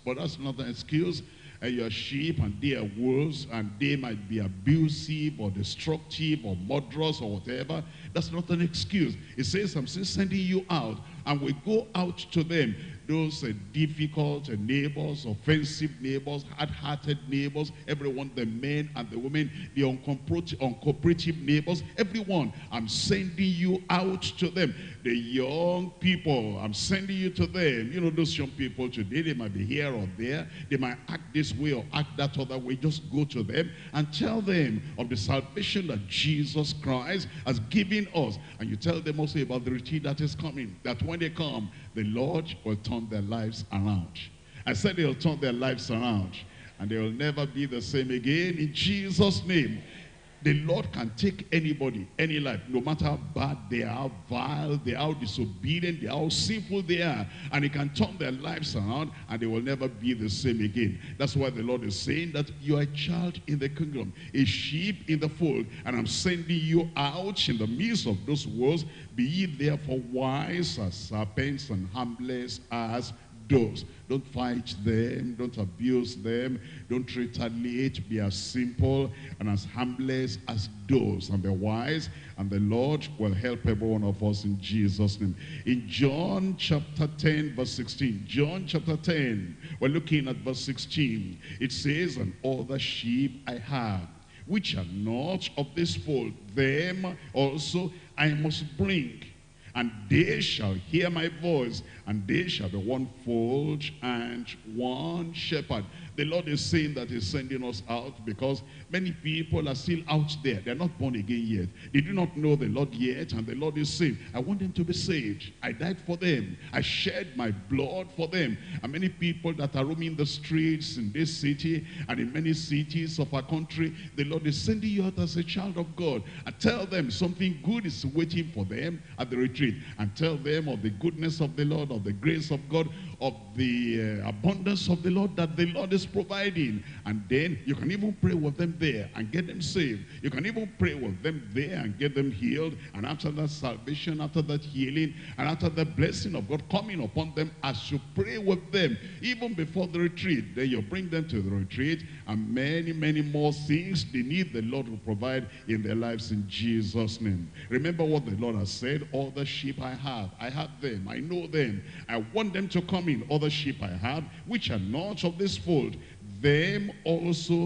But that's not an excuse. Uh, your sheep and they are wolves, and they might be abusive or destructive or murderous or whatever. That's not an excuse. It says, I'm still sending you out, and we go out to them. Those uh, difficult uh, neighbors, offensive neighbors, hard-hearted neighbors, everyone, the men and the women, the uncooperative, uncooperative neighbors, everyone, I'm sending you out to them. The young people, I'm sending you to them. You know, those young people today, they might be here or there. They might act this way or act that other way. Just go to them and tell them of the salvation that Jesus Christ has given us. And you tell them also about the retreat that is coming, that when they come, the Lord will turn their lives around. I said they'll turn their lives around, and they will never be the same again in Jesus' name. The Lord can take anybody, any life, no matter how bad they are, vile, they are, disobedient, they are, how sinful they are, and He can turn their lives around, and they will never be the same again. That's why the Lord is saying that you are a child in the kingdom, a sheep in the fold, and I'm sending you out in the midst of those wolves. Be ye therefore wise as serpents and harmless as doves. Don't fight them, don't abuse them, don't retaliate. Be as simple and as harmless as doves, and be wise, and the Lord will help every one of us in Jesus' name. In John chapter ten verse sixteen, John chapter ten, we're looking at verse sixteen. It says, and other sheep I have, which are not of this fold, them also I must bring, and they shall hear my voice, and they shall be one fold and one shepherd. The Lord is saying that He's sending us out because many people are still out there. They're not born again yet. They do not know the Lord yet, and the Lord is saved. I want them to be saved. I died for them. I shed my blood for them. And many people that are roaming the streets in this city and in many cities of our country, the Lord is sending you out as a child of God. And tell them something good is waiting for them at the retreat. And tell them of the goodness of the Lord, of the grace of God, of the uh, abundance of the Lord that the Lord is providing. And then you can even pray with them there and get them saved. You can even pray with them there and get them healed. And after that salvation, after that healing, and after the blessing of God coming upon them, as you pray with them, even before the retreat, then you bring them to the retreat, and many, many more things they need, the Lord will provide in their lives in Jesus' name. Remember what the Lord has said, all the sheep I have, I have them, I know them, I want them to come in. Other sheep I have, which are not of this fold, them also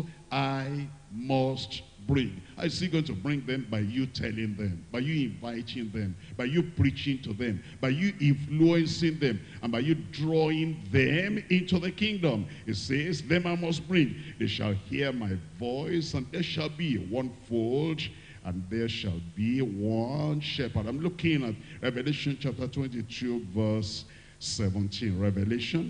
I must bring. I see going to bring them by you telling them, by you inviting them, by you preaching to them, by you influencing them, and by you drawing them into the kingdom. It says, them I must bring. They shall hear my voice, and there shall be one fold, and there shall be one shepherd. I'm looking at Revelation chapter twenty-two, verse seventeen. Revelation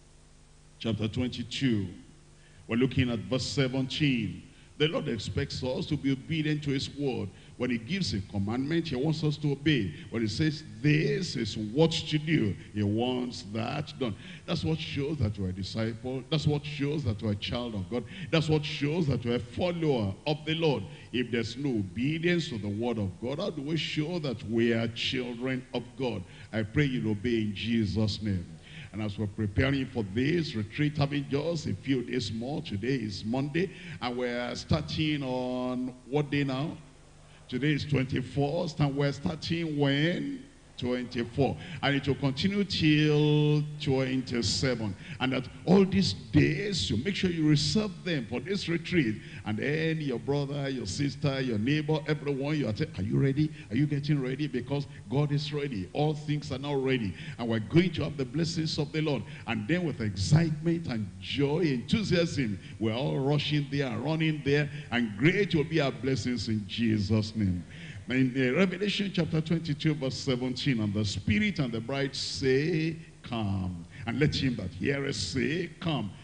chapter twenty-two. We're looking at verse seventeen. The Lord expects us to be obedient to His word. When He gives a commandment, He wants us to obey. When He says, this is what to do, He wants that done. That's what shows that we're a disciple. That's what shows that we're a child of God. That's what shows that we're a follower of the Lord. If there's no obedience to the word of God, how do we show that we are children of God? I pray you'll obey in Jesus' name. And as we're preparing for this retreat, having just a few days more, today is Monday, and we're starting on what day now? Today is twenty-fourth, and we're starting when? twenty-four, and it will continue till twenty-seven, and that all these days you make sure you reserve them for this retreat. And then your brother, your sister, your neighbor, everyone, you are saying, are you ready? Are you getting ready? Because God is ready. All things are now ready, and we're going to have the blessings of the Lord. And then with excitement and joy, enthusiasm, we're all rushing there and running there, and great will be our blessings in Jesus' name. In uh, Revelation chapter twenty-two, verse seventeen, and the Spirit and the bride say, come. And let him that heareth say, come.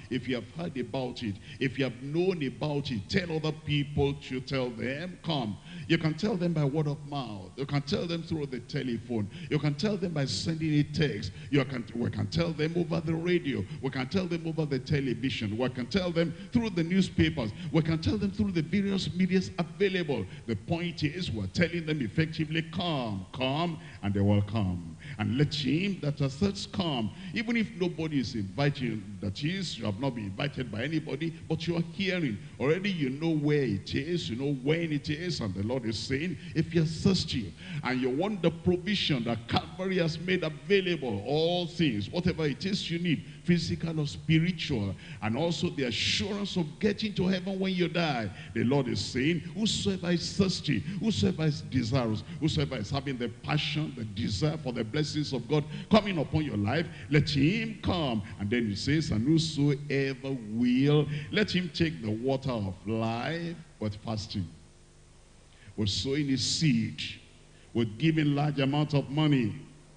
If you have heard about it, if you have known about it, tell other people to tell them, come. You can tell them by word of mouth. You can tell them through the telephone. You can tell them by sending a text. You can, we can tell them over the radio. We can tell them over the television. We can tell them through the newspapers. We can tell them through the various medias available. The point is, we're telling them effectively, come, come, and they will come. And let him that has thirst come. Even if nobody is inviting, that is, you have not been invited by anybody, but you are hearing. Already you know where it is, you know when it is, and the Lord is saying, if you're thirsty and you want the provision that Calvary has made available, all things, whatever it is you need, physical or spiritual, and also the assurance of getting to heaven when you die, the Lord is saying, whosoever is thirsty, whosoever is desirous, whosoever is having the passion, the desire for the blessings of God coming upon your life, let him come. And then he says, and whosoever will, let him take the water of life with fasting, with sowing his seed, with giving large amount of money.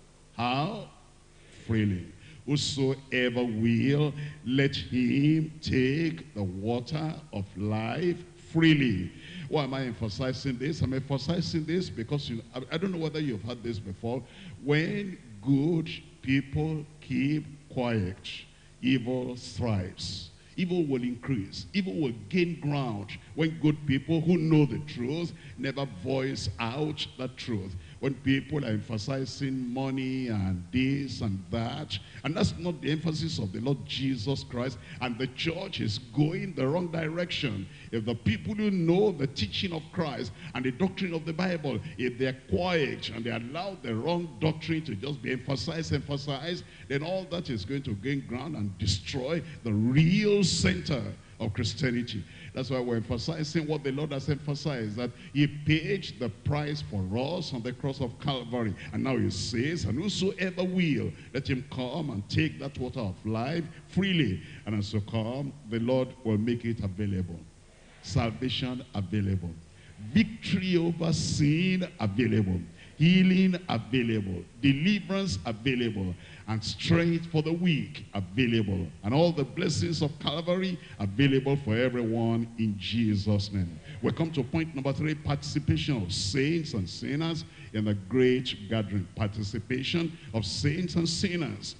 How? Freely. Whosoever will, let him take the water of life freely. Why am I emphasizing this? I'm emphasizing this because you, I, I don't know whether you've heard this before. When good people keep quiet, evil thrives. Evil will increase. Evil will gain ground when good people who know the truth never voice out the truth. When people are emphasizing money and this and that, and that's not the emphasis of the Lord Jesus Christ, and the church is going the wrong direction. If the people who know the teaching of Christ and the doctrine of the Bible, if they're quiet and they allow the wrong doctrine to just be emphasized, emphasized, then all that is going to gain ground and destroy the real center of Christianity. That's why we're emphasizing what the Lord has emphasized, that he paid the price for us on the cross of Calvary. And now he says, and whosoever will, let him come and take that water of life freely. And as you come, the Lord will make it available. Salvation available. Victory over sin available. Healing available, deliverance available, and strength for the weak available, and all the blessings of Calvary available for everyone in Jesus' name. We come to point number three, participation of saints and sinners in the great gathering. Participation of saints and sinners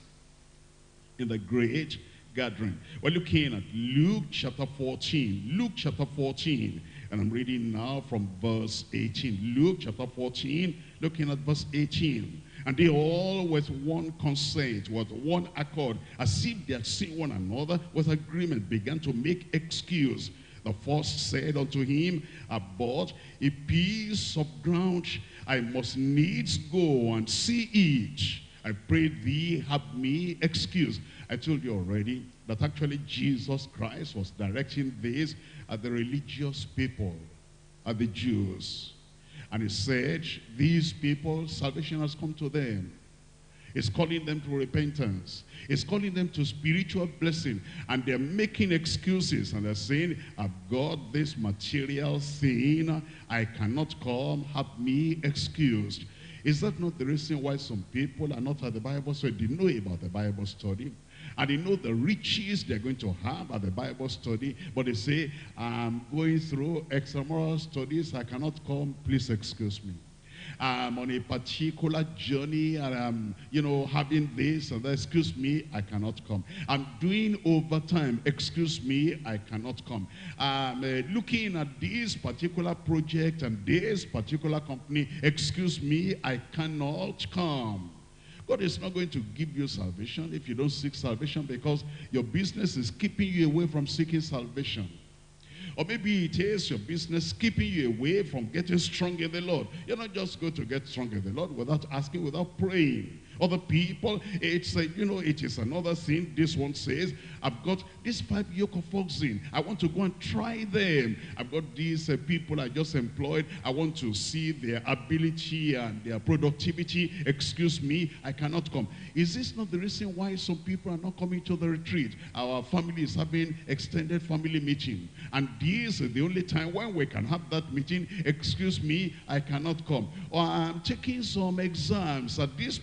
in the great gathering. We're looking at Luke chapter fourteen. Luke chapter fourteen. And I'm reading now from verse eighteen. Luke chapter fourteen, looking at verse eighteen. And they all with one consent, with one accord, as if they had seen one another, with agreement, began to make excuse. The first said unto him, about a piece of ground, I must needs go and see it. I pray thee, have me excuse. I told you already that actually Jesus Christ was directing this at the religious people, at the Jews. And he said, these people, salvation has come to them. It's calling them to repentance. It's calling them to spiritual blessing. And they're making excuses. And they're saying, I've got this material thing. I cannot come. Have me excused. Is that not the reason why some people are not at the Bible study? They know about the Bible study. And they know the riches they're going to have at the Bible study. But they say, I'm going through extramural studies. I cannot come. Please excuse me. I'm on a particular journey and I'm, you know, having this and that. Excuse me, I cannot come. I'm doing overtime. Excuse me, I cannot come. I'm uh, looking at this particular project and this particular company. Excuse me, I cannot come. God is not going to give you salvation if you don't seek salvation, because your business is keeping you away from seeking salvation. Or maybe it is your business keeping you away from getting strong in the Lord. You're not just going to get strong in the Lord without asking, without praying. Other people, it's a, you know, it is another thing. This one says, I've got these five yoke of oxen. I want to go and try them. I've got these uh, people I just employed. I want to see their ability and their productivity. Excuse me, I cannot come. Is this not the reason why some people are not coming to the retreat? Our family is having extended family meeting. And this is the only time when we can have that meeting. Excuse me, I cannot come. Or I'm taking some exams at this particular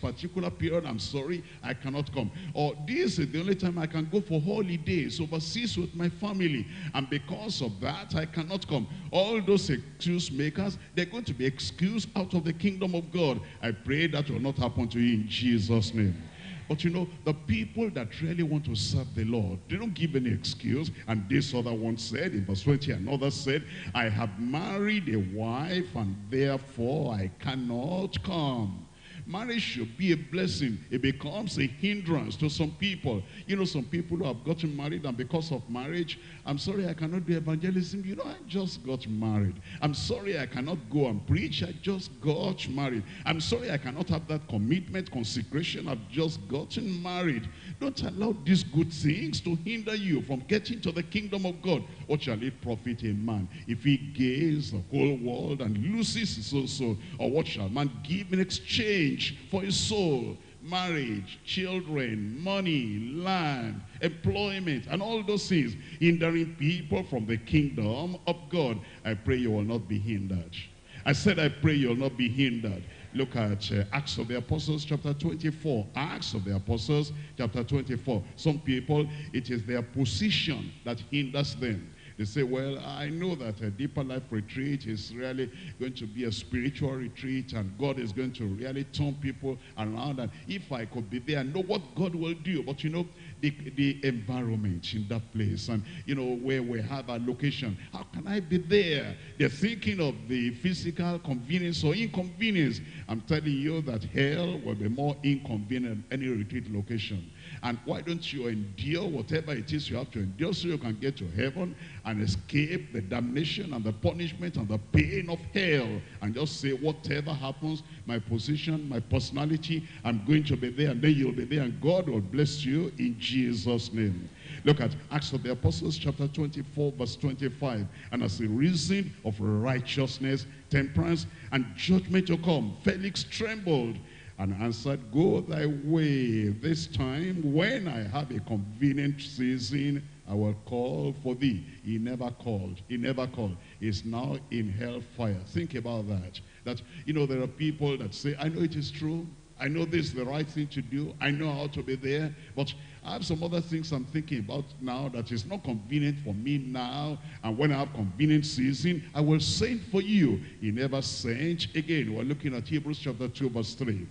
particular period, I'm sorry, I cannot come. Or this is the only time I can go for holidays overseas with my family, and because of that, I cannot come. All those excuse makers, they're going to be excused out of the kingdom of God. I pray that will not happen to you in Jesus' name. But you know, the people that really want to serve the Lord, they don't give any excuse. And this other one said, in verse twenty, another said, I have married a wife, and therefore I cannot come. Marriage should be a blessing. It becomes a hindrance to some people. You know, some people who have gotten married, and because of marriage, I'm sorry, I cannot do evangelism. You know, I just got married. I'm sorry, I cannot go and preach. I just got married. I'm sorry, I cannot have that commitment, consecration. I've just gotten married. Don't allow these good things to hinder you from getting to the kingdom of God. What shall it profit a man if he gains the whole world and loses his own soul? Or what shall man give in exchange for his soul? Marriage, children, money, land, employment, and all those things hindering people from the kingdom of God. I pray you will not be hindered. I said I pray you will not be hindered. Look at uh, Acts of the Apostles chapter twenty-four. Acts of the Apostles chapter twenty-four. Some people, it is their position that hinders them. They say, well, I know that a Deeper Life retreat is really going to be a spiritual retreat, and God is going to really turn people around, and if I could be there, I know what God will do. But you know, the, the environment in that place, and you know, where we have our location, how can I be there? They're thinking of the physical convenience or inconvenience. I'm telling you that hell will be more inconvenient than any retreat location. And why don't you endure whatever it is you have to endure, so you can get to heaven and escape the damnation and the punishment and the pain of hell, and just say, whatever happens, my position, my personality, I'm going to be there, and then you'll be there, and God will bless you in Jesus' name. Look at Acts of the Apostles chapter twenty-four verse twenty-five. And as a reason of righteousness, temperance, and judgment to come, Felix trembled and answered, go thy way. This time, when I have a convenient season, I will call for thee. He never called. He never called. He's now in hellfire. Think about that. That, you know, there are people that say, I know it is true. I know this is the right thing to do. I know how to be there. But I have some other things I'm thinking about now that is not convenient for me now. And when I have convenient season, I will send for you. He never sent. Again, we're looking at Hebrews chapter two verse three.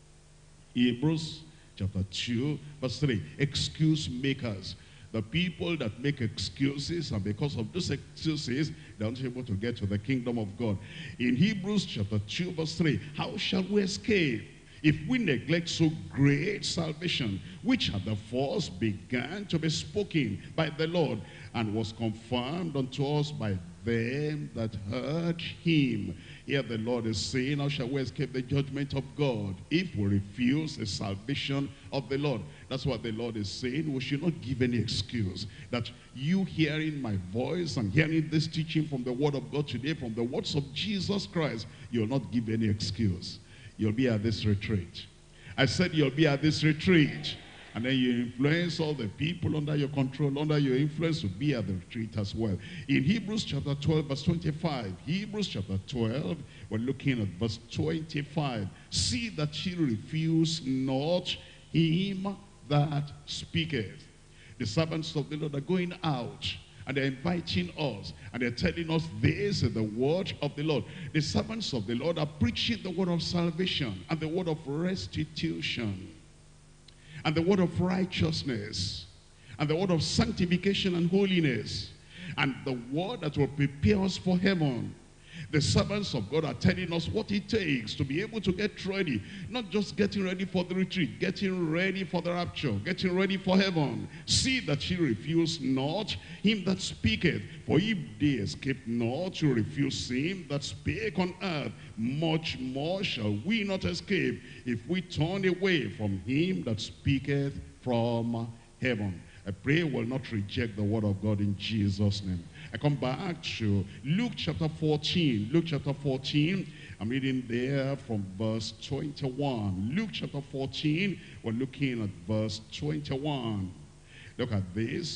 Hebrews chapter two verse three. Excuse makers. The people that make excuses, and because of those excuses, they're not able to get to the kingdom of God. In Hebrews chapter two verse three, how shall we escape if we neglect so great salvation, which at the first began to be spoken by the Lord, and was confirmed unto us by them that heard him? Here the Lord is saying, how shall we escape the judgment of God if we refuse the salvation of the Lord? That's what the Lord is saying. We should not give any excuse. That you hearing my voice and hearing this teaching from the word of God today, from the words of Jesus Christ, you'll not give any excuse. You'll be at this retreat. I said you'll be at this retreat. And then you influence all the people under your control, under your influence, to be at the retreat as well. In Hebrews chapter twelve, verse twenty-five, Hebrews chapter twelve, we're looking at verse twenty-five. See that ye refuse not him that speaketh. The servants of the Lord are going out, and they're inviting us, and they're telling us this is the word of the Lord. The servants of the Lord are preaching the word of salvation, and the word of restitution, and the word of righteousness, and the word of sanctification and holiness, and the word that will prepare us for heaven. The servants of God are telling us what it takes to be able to get ready. Not just getting ready for the retreat, getting ready for the rapture, getting ready for heaven. See that ye refuse not him that speaketh. For if they escape not to refuse him that spake on earth, much more shall we not escape if we turn away from him that speaketh from heaven. I pray we'll not reject the word of God in Jesus' name. I come back to Luke chapter fourteen. Luke chapter fourteen, I'm reading there from verse twenty-one. Luke chapter fourteen, we're looking at verse twenty-one. Look at this.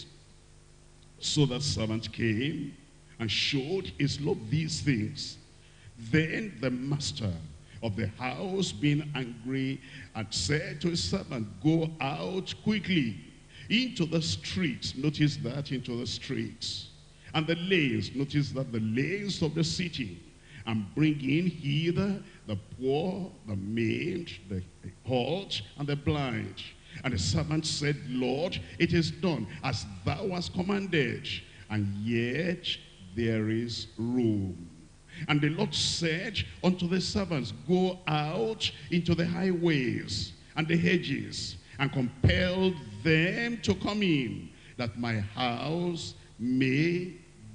So the servant came and showed his lord these things. Then the master of the house, being angry, and said to his servant, go out quickly into the streets. Notice that, into the streets. And the lanes, notice that, the lanes of the city, and bring in hither the poor, the maimed, the halt, and the blind. And the servant said, Lord, it is done as thou hast commanded, and yet there is room. And the Lord said unto the servants, go out into the highways and the hedges, and compel them to come in, that my house may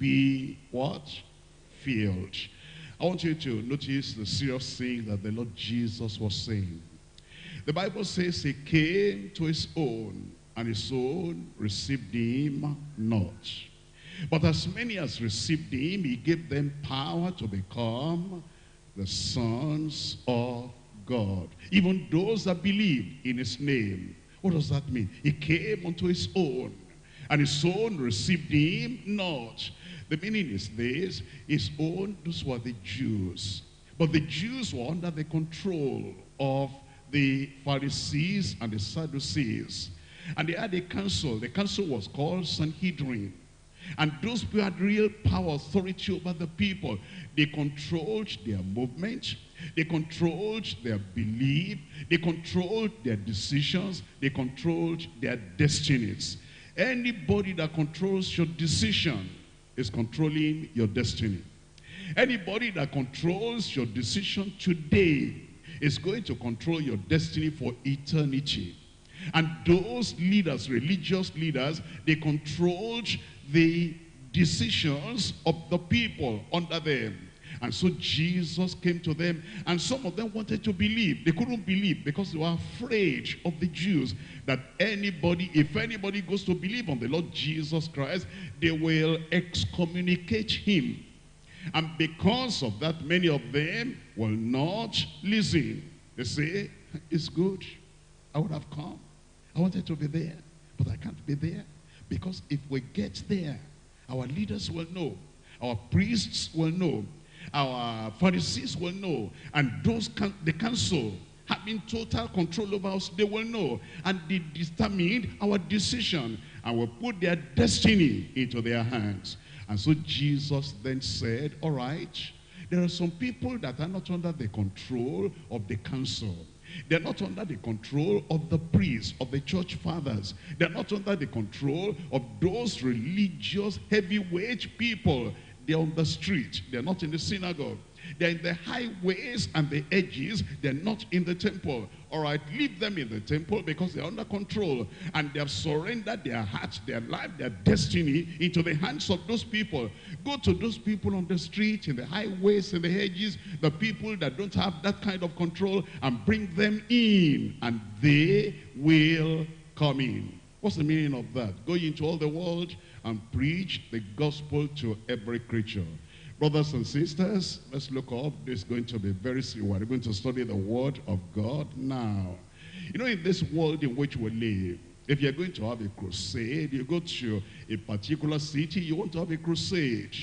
be what? Filled. I want you to notice the serious thing that the Lord Jesus was saying. The Bible says he came to his own, and his own received him not. But as many as received him, he gave them power to become the sons of God. Even those that believed in his name. What does that mean? He came unto his own, and his own received him not. The meaning is this: his own, those were the Jews. But the Jews were under the control of the Pharisees and the Sadducees. And they had a council. The council was called Sanhedrin. And those people had real power, authority over the people. They controlled their movement. They controlled their belief. They controlled their decisions. They controlled their destinies. Anybody that controls your decision is controlling your destiny. Anybody that controls your decision today is going to control your destiny for eternity. And those leaders, religious leaders, they controlled the decisions of the people under them. And so Jesus came to them, and some of them wanted to believe. They couldn't believe because they were afraid of the Jews, that anybody, if anybody goes to believe on the Lord Jesus Christ, they will excommunicate him. And because of that, many of them will not listen. They say, it's good, I would have come. I wanted to be there, but I can't be there. Because if we get there, our leaders will know, our priests will know, our Pharisees will know, and those can, the council having total control over us, they will know, and they determined our decision, and will put their destiny into their hands. And so Jesus then said, all right, there are some people that are not under the control of the council. They're not under the control of the priests, of the church fathers. They're not under the control of those religious heavyweight people. They're on the street. They're not in the synagogue. They're in the highways and the edges. They're not in the temple. All right, leave them in the temple because they're under control. And they have surrendered their hearts, their life, their destiny into the hands of those people. Go to those people on the street, in the highways, in the hedges, the people that don't have that kind of control, and bring them in, and they will come in. What's the meaning of that? Go into all the world and preach the gospel to every creature. Brothers and sisters, let's look up. This is going to be very serious. We're going to study the word of God now. You know, in this world in which we live, if you're going to have a crusade, you go to a particular city, you want to have a crusade.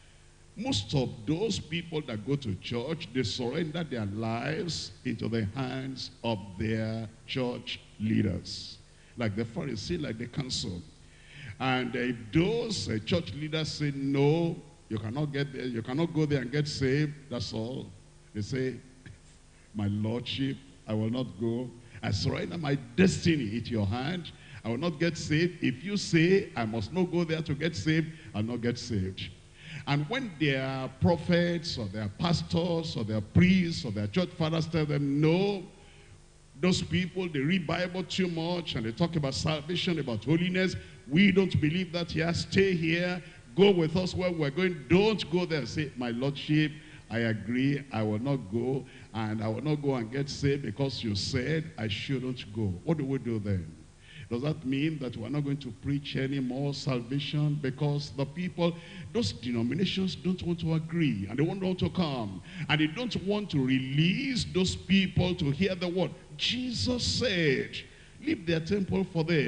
Most of those people that go to church, they surrender their lives into the hands of their church leaders. Like the Pharisee, like the council. And if those uh, church leaders say, no, you cannot get there, you cannot go there and get saved, that's all. They say, my lordship, I will not go. I surrender my destiny into your hand. I will not get saved. If you say I must not go there to get saved, I'll not get saved. And when their prophets or their pastors or their priests or their church fathers tell them, no, those people, they read Bible too much and they talk about salvation, about holiness. We don't believe that here. Stay here. Go with us where we're going. Don't go there. Say, my lordship, I agree. I will not go. And I will not go and get saved because you said I shouldn't go. What do we do then? Does that mean that we're not going to preach any more salvation? Because the people, those denominations don't want to agree. And they don't want to come. And they don't want to release those people to hear the word. Jesus said, leave their temple for them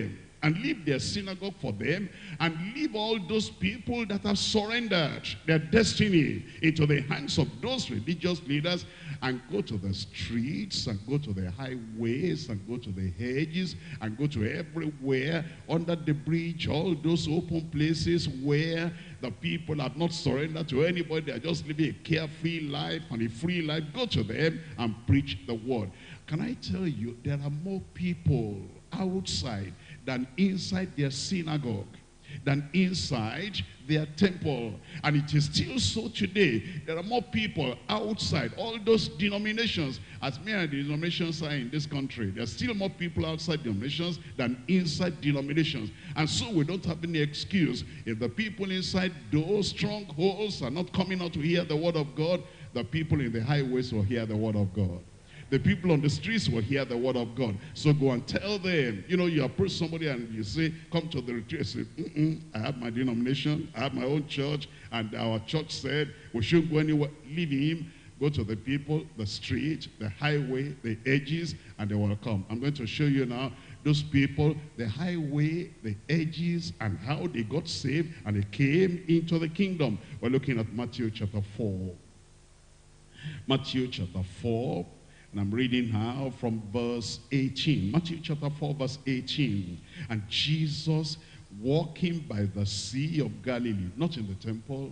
and leave their synagogue for them, and leave all those people that have surrendered their destiny into the hands of those religious leaders, and go to the streets, and go to the highways, and go to the hedges, and go to everywhere, under the bridge, all those open places where the people have not surrendered to anybody. They are just living a carefree life and a free life. Go to them and preach the word. Can I tell you, there are more people outside than inside their synagogue, than inside their temple. And it is still so today. There are more people outside all those denominations. As many denominations are in this country, there are still more people outside denominations than inside denominations. And so we don't have any excuse. If the people inside those strongholds are not coming out to hear the word of God, the people in the highways will hear the word of God. The people on the streets will hear the word of God. So go and tell them. You know, you approach somebody and you say, come to the retreat. Say, mm-mm, I have my denomination, I have my own church, and our church said we shouldn't go anywhere. Leave him. Go to the people, the street, the highway, the edges, and they will come. I'm going to show you now those people, the highway, the edges, and how they got saved and they came into the kingdom. We're looking at Matthew chapter four. Matthew chapter four. And I'm reading now from verse eighteen. Matthew chapter four, verse eighteen. And Jesus, walking by the Sea of Galilee, not in the temple,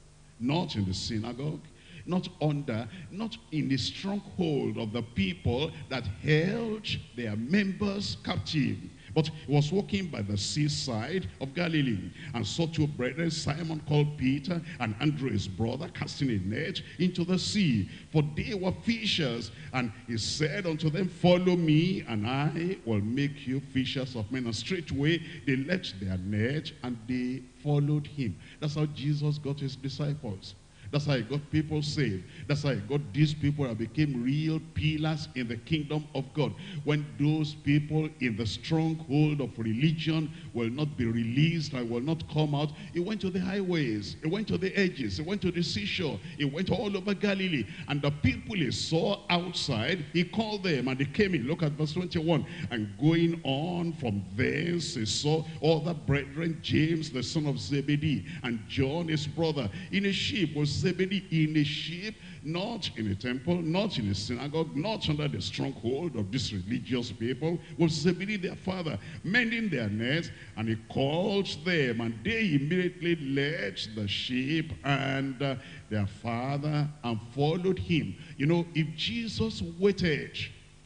not in the synagogue, not under, not in the stronghold of the people that held their members captive, but he was walking by the seaside of Galilee, and saw two brethren, Simon called Peter, and Andrew his brother, casting a net into the sea, for they were fishers. And he said unto them, follow me, and I will make you fishers of men. And straightway they left their net, and they followed him. That's how Jesus got his disciples. That's how he got people saved. That's how he got these people that became real pillars in the kingdom of God. When those people in the stronghold of religion will not be released and will not come out, he went to the highways, he went to the edges, he went to the seashore, he went all over Galilee. And the people he saw outside, he called them and they came in. Look at verse twenty-one. And going on from thence, he saw other brethren, James the son of Zebedee, and John his brother, in a ship was Zebedee, in a ship, not in a temple, not in a synagogue, not under the stronghold of these religious people, was Zebedee their father, mending their nets. And he called them, and they immediately left the sheep and uh, their father and followed him. You know, if Jesus waited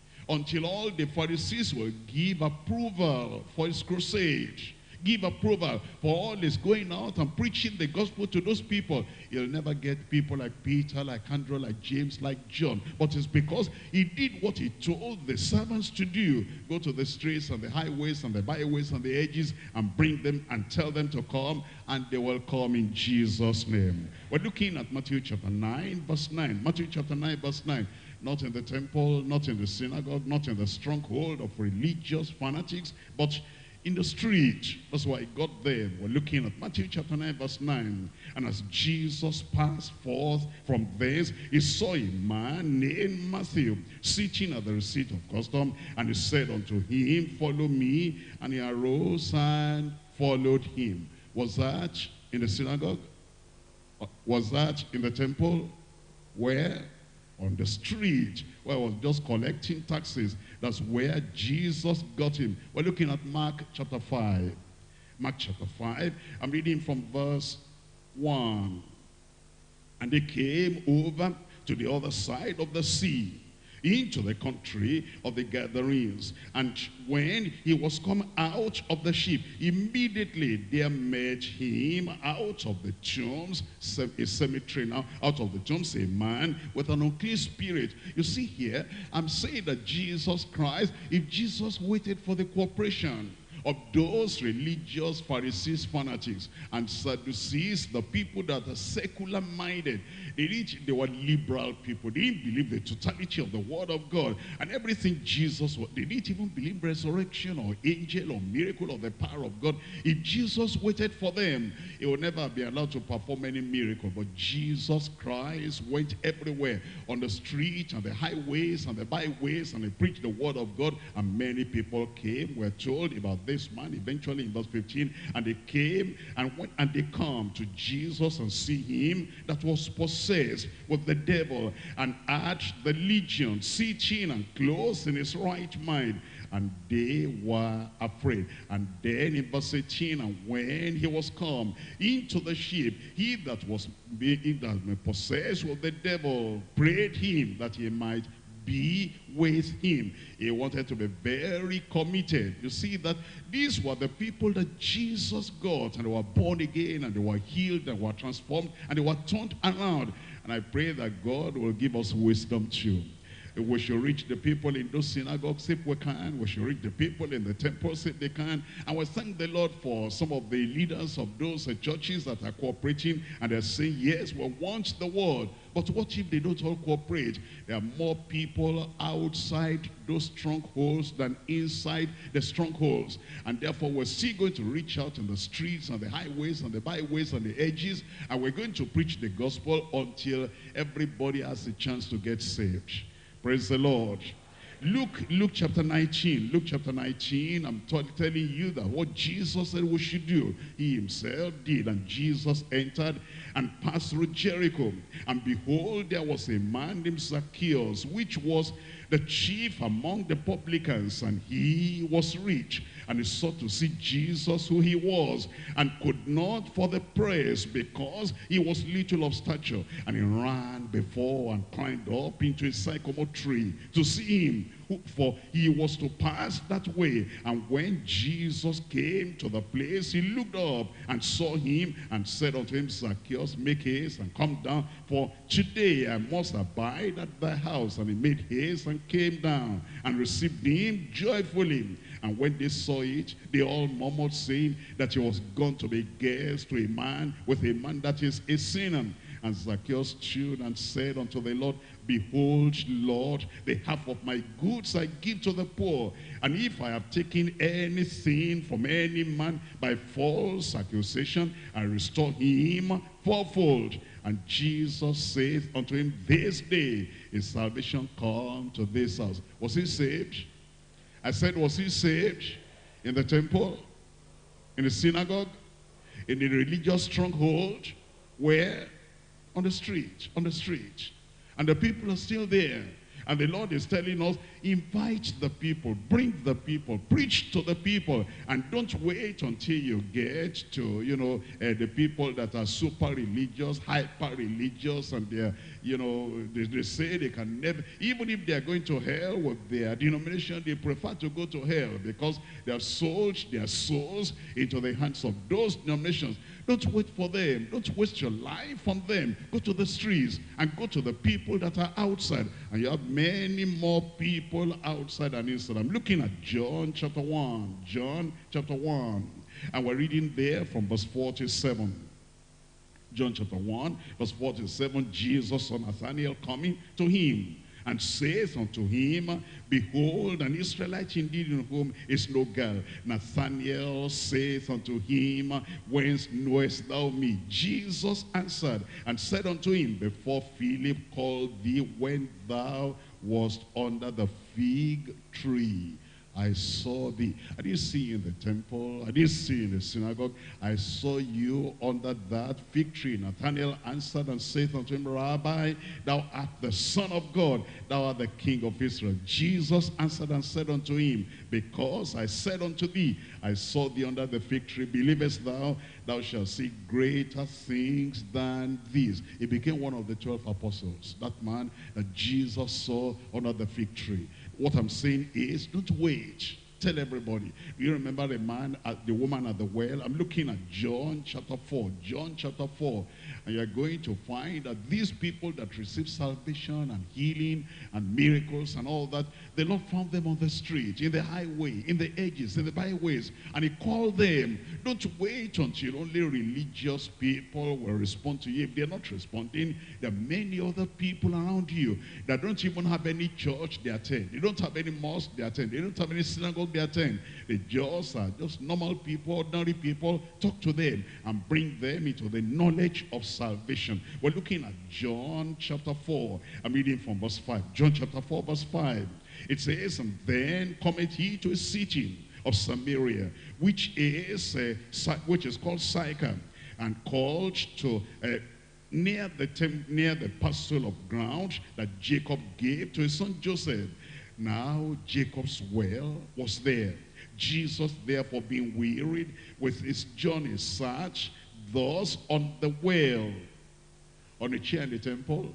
until all the Pharisees will give approval for his crusade, give approval for all this going out and preaching the gospel to those people, he'll never get people like Peter, like Andrew, like James, like John. But it's because he did what he told the servants to do. Go to the streets and the highways and the byways and the edges and bring them and tell them to come, and they will come in Jesus' name. We're looking at Matthew chapter nine, verse nine. Matthew chapter nine, verse nine. Not in the temple, not in the synagogue, not in the stronghold of religious fanatics, but in the street. That's why he got there. We're looking at Matthew chapter nine, verse nine. And as Jesus passed forth from thence, he saw a man named Matthew sitting at the receipt of custom, and he said unto him, follow me. And he arose and followed him. Was that in the synagogue? Was that in the temple? Where? On the street, where I was just collecting taxes. That's where Jesus got him. We're looking at Mark chapter five. Mark chapter five, I'm reading from verse one. And they came over to the other side of the sea, into the country of the Gadarenes. And when he was come out of the ship, immediately there met him out of the tombs, a cemetery now, out of the tombs, a man with an unclean spirit. You see here, I'm saying that Jesus Christ, if Jesus waited for the cooperation of those religious Pharisees, fanatics, and Sadducees, the people that are secular minded, they, didn't, they were liberal people. They didn't believe the totality of the word of God and everything Jesus was. They didn't even believe resurrection or angel or miracle or the power of God. If Jesus waited for them, he would never be allowed to perform any miracle. But Jesus Christ went everywhere, on the street and the highways and the byways, and he preached the word of God, and many people came. We're told about this possessed man, eventually in verse fifteen, and they came and went and they come to Jesus and see him that was possessed with the devil, and had the legion, sitting and clothed in his right mind. And they were afraid. And then in verse eighteen, and when he was come into the ship, he that was being that was possessed with the devil prayed him that he might be with him. He wanted to be very committed. You see that these were the people that Jesus got, and they were born again, and they were healed, and were transformed, and they were turned around. And I pray that God will give us wisdom too. We should reach the people in those synagogues if we can. We should reach the people in the temples if they can. And we thank the Lord for some of the leaders of those uh, churches that are cooperating, and they're saying, yes, we want the word. But what if they don't all cooperate? There are more people outside those strongholds than inside the strongholds. And therefore, we're still going to reach out in the streets and the highways and the byways and the edges. And we're going to preach the gospel until everybody has a chance to get saved. Praise the Lord. Luke, Luke chapter nineteen. Luke chapter nineteen, I'm telling you that what Jesus said we should do, he himself did. And Jesus entered and passed through Jericho. And behold, there was a man named Zacchaeus, which was the chief among the publicans, and he was rich. And he sought to see Jesus, who he was, and could not for the press, because he was little of stature. And he ran before and climbed up into a sycamore tree to see him, who, for he was to pass that way. And when Jesus came to the place, he looked up and saw him, and said unto him, Zacchaeus, make haste and come down, for today I must abide at thy house. And he made haste and came down and received him joyfully. And when they saw it, they all murmured, saying that he was gone to be guest to a man with a man that is a sinner. And Zacchaeus stood and said unto the Lord, behold, Lord, the half of my goods I give to the poor. And if I have taken anything from any man by false accusation, I restore him fourfold. And Jesus saith unto him, this day is salvation come to this house. Was he saved? I said, was he saved? In the temple? In the synagogue? In the religious stronghold? Where? On the street, on the street. And the people are still there. And the Lord is telling us, invite the people, bring the people, preach to the people, and don't wait until you get to, you know, uh, the people that are super religious, hyper religious, and they're, you know, they, they say they can never, even if they're going to hell with their denomination, they prefer to go to hell because they have sold their souls into the hands of those denominations. Don't wait for them. Don't waste your life on them. Go to the streets and go to the people that are outside. And you have many more people outside and inside. I'm looking at John chapter one. John chapter one. And we're reading there from verse forty-seven. John chapter one, verse forty-seven. Jesus saw Nathanael coming to him, and saith unto him, behold, an Israelite indeed, in whom is no guile. Nathanael saith unto him, whence knowest thou me? Jesus answered and said unto him, before Philip called thee, when thou wast under the fig tree, I saw thee. I didn't see you in the temple. I didn't see you in the synagogue. I saw you under that fig tree. Nathanael answered and said unto him, Rabbi, thou art the Son of God. Thou art the King of Israel. Jesus answered and said unto him, because I said unto thee, I saw thee under the fig tree. Believest thou? Thou shalt see greater things than these. He became one of the twelve apostles. That man that Jesus saw under the fig tree. What I'm saying is, don't wait. Tell everybody. Do you remember the man, at the woman at the well? I'm looking at John chapter four. John chapter four. And you're going to find that these people that receive salvation and healing and miracles and all that, the Lord found them on the street, in the highway, in the edges, in the byways. And he called them. Don't wait until only religious people will respond to you. If they're not responding, there are many other people around you that don't even have any church they attend. They don't have any mosque they attend. They don't have any synagogue they attend. They just are just normal people, ordinary people. Talk to them and bring them into the knowledge of salvation. We're looking at John chapter four. I'm reading from verse five. John chapter four verse five. It says, and then cometh he to a city of Samaria, which is uh, which is called Sychar, and called to uh, near the temp near the parcel of ground that Jacob gave to his son Joseph. Now Jacob's well was there. Jesus, therefore, being wearied with his journey, sat thus on the well. On a chair in the temple?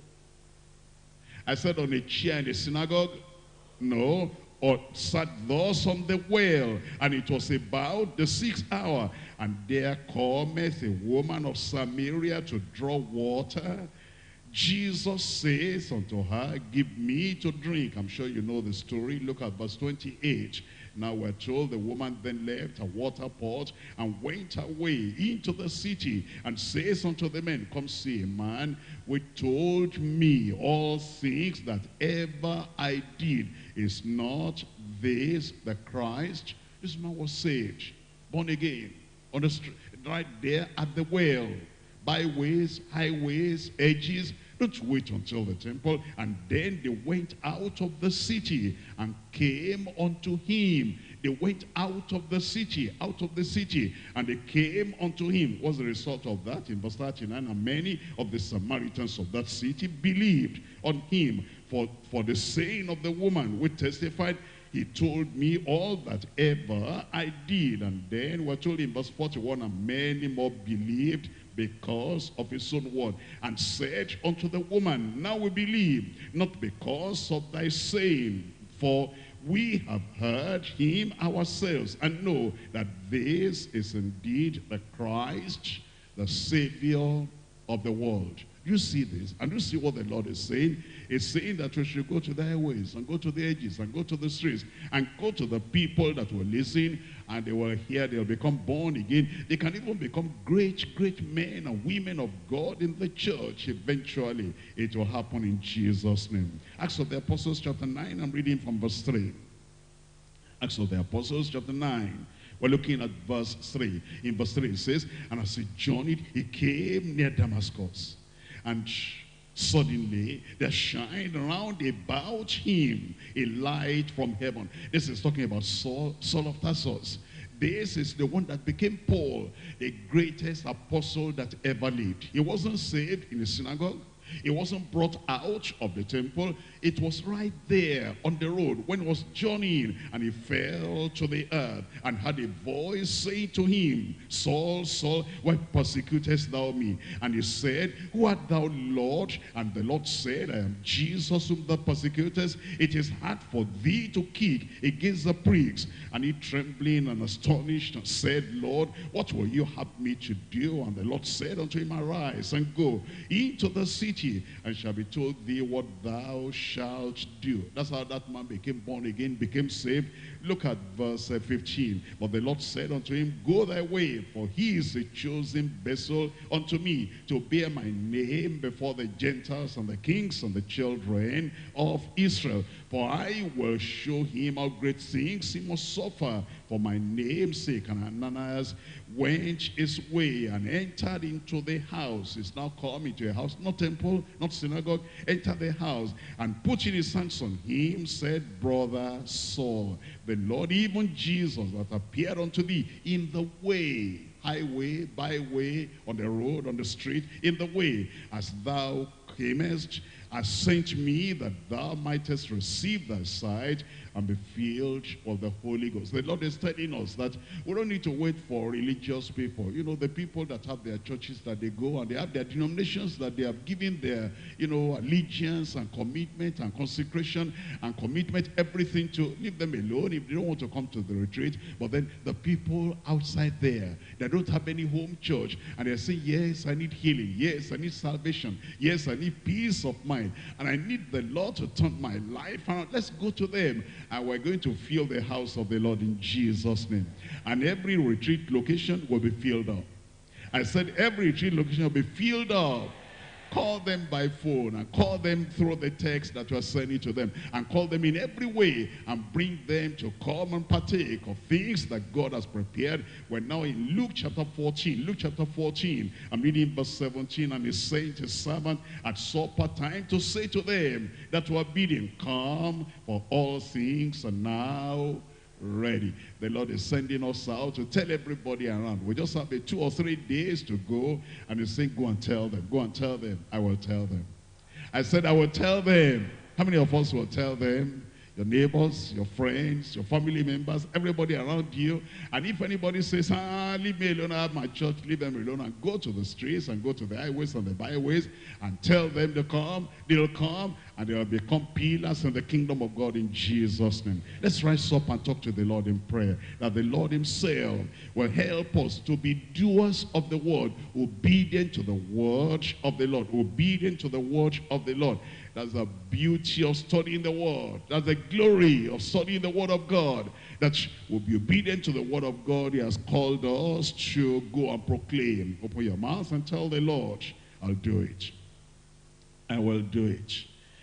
I said on a chair in the synagogue? No. Or sat thus on the well, and it was about the sixth hour. And there cometh a woman of Samaria to draw water. Jesus says unto her, give me to drink. I'm sure you know the story. Look at verse twenty-eight. Now we're told the woman then left her water pot and went away into the city, and says unto the men, come see a man which told me all things that ever I did. Is not this the Christ? This man was saved, born again, on the street, right there at the well. Byways, highways, edges. Don't wait until the temple. And then they went out of the city and came unto him. They went out of the city, out of the city, and they came unto him. What's the result of that? In verse thirty-nine, and many of the Samaritans of that city believed on him for, for the saying of the woman, which testified, he told me all that ever I did. And then we're told in verse forty-one, and many more believed because of his own word, and said unto the woman, now we believe, not because of thy saying, for we have heard him ourselves, and know that this is indeed the Christ, the Savior of the world. You see this, and you see what the Lord is saying. He's saying that we should go to the highways, and go to the edges, and go to the streets, and go to the people that will listen, and they will hear, they'll become born again. They can even become great, great men and women of God in the church. Eventually, it will happen in Jesus' name. Acts of the Apostles chapter nine, I'm reading from verse three. Acts of the Apostles chapter nine. We're looking at verse three. In verse three it says, and as he journeyed, he came near Damascus. And suddenly there shined round about him a light from heaven. This is talking about Saul, Saul of Tarsus. This is the one that became Paul, the greatest apostle that ever lived. He wasn't saved in a synagogue. He wasn't brought out of the temple. It was right there on the road when he was journeying, and he fell to the earth and had a voice saying to him, Saul, Saul, why persecutest thou me? And he said, who art thou, Lord? And the Lord said, I am Jesus whom thou persecutest. It is hard for thee to kick against the pricks. And he, trembling and astonished, said, Lord, what will you have me to do? And the Lord said unto him, arise and go into the city, and shall be told thee what thou shalt do. That's how that man became born again, became saved. Look at verse uh, fifteen. But the Lord said unto him, go thy way, for he is a chosen vessel unto me, to bear my name before the Gentiles and the kings and the children of Israel. For I will show him how great things he must suffer for my name's sake. And Ananias went his way and entered into the house. He's now come into a house, not temple, not synagogue. Entered the house, and putting his hands on him, said, brother Saul, the Lord, even Jesus, that appeared unto thee in the way, highway, byway, on the road, on the street, in the way, as thou camest, has sent me, that thou mightest receive thy sight and be filled of the Holy Ghost. The Lord is telling us that we don't need to wait for religious people. You know, the people that have their churches that they go, and they have their denominations that they have given their, you know, allegiance and commitment and consecration and commitment, everything to. Leave them alone if they don't want to come to the retreat. But then the people outside there, they don't have any home church, and they're saying, yes, I need healing. Yes, I need salvation. Yes, I need peace of mind. And I need the Lord to turn my life around. Let's go to them. And we're going to fill the house of the Lord in Jesus' name. And every retreat location will be filled up. I said every retreat location will be filled up. Call them by phone, and call them through the text that you are sending to them, and call them in every way, and bring them to come and partake of things that God has prepared. We're now in Luke chapter fourteen. Luke chapter fourteen. I'm reading verse seventeen. And he sent his servant at supper time to say to them that were bidding, come, for all things are now ready. The Lord is sending us out to tell everybody around. We just have a two or three days to go, and He's saying, go and tell them, go and tell them. I will tell them. I said, I will tell them. How many of us will tell them? Your neighbors, your friends, your family members, everybody around you. And if anybody says, ah, leave me alone, I have my church, leave them alone, and go to the streets and go to the highways and the byways and tell them to come, they'll come, and they'll become pillars in the kingdom of God in Jesus' name. Let's rise up and talk to the Lord in prayer, that the Lord Himself will help us to be doers of the word, obedient to the word of the Lord, obedient to the word of the Lord. That's the beauty of studying the word. That's the glory of studying the word of God. That we'll be obedient to the word of God He has called us to go and proclaim. Open your mouth and tell the Lord, I'll do it. I will do it.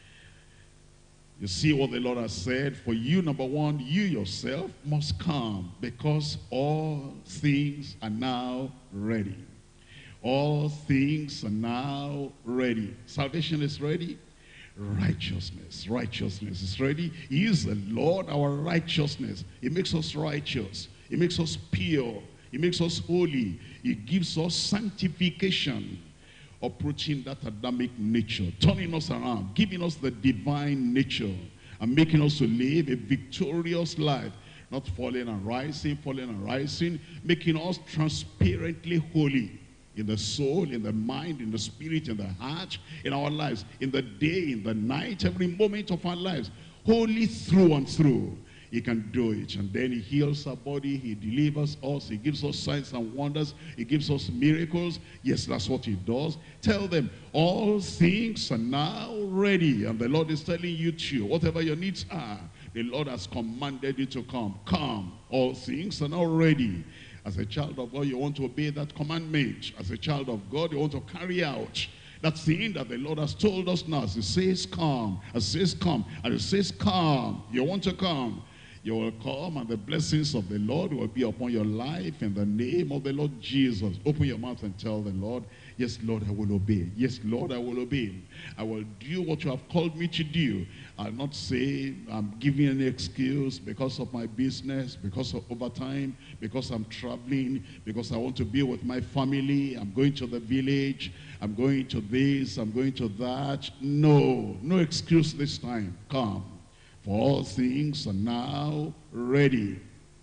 You see what the Lord has said? For you, number one, you yourself must come, because all things are now ready. All things are now ready. Salvation is ready. Righteousness, righteousness is ready. He is the Lord, our righteousness. He makes us righteous. He makes us pure. He makes us holy. He gives us sanctification, approaching that Adamic nature, turning us around, giving us the divine nature, and making us to live a victorious life, not falling and rising, falling and rising, making us transparently holy. In the soul, in the mind, in the spirit, in the heart, in our lives, in the day, in the night, every moment of our lives, holy through and through. He can do it. And then He heals our body, He delivers us, He gives us signs and wonders, He gives us miracles. Yes, that's what He does. Tell them, all things are now ready. And the Lord is telling you too, whatever your needs are, the Lord has commanded you to come. Come, all things are now ready. As a child of God, you want to obey that commandment. As a child of God, you want to carry out that thing that the Lord has told us now. As He says, come. As He says, come. As He says, come. You want to come. You will come, and the blessings of the Lord will be upon your life in the name of the Lord Jesus. Open your mouth and tell the Lord, yes, Lord, I will obey. Yes, Lord, I will obey. I will do what you have called me to do. I'll not say I'm giving any excuse because of my business, because of overtime, because I'm traveling, because I want to be with my family, I'm going to the village, I'm going to this, I'm going to that. No, no excuse this time. Come. For all things are now ready.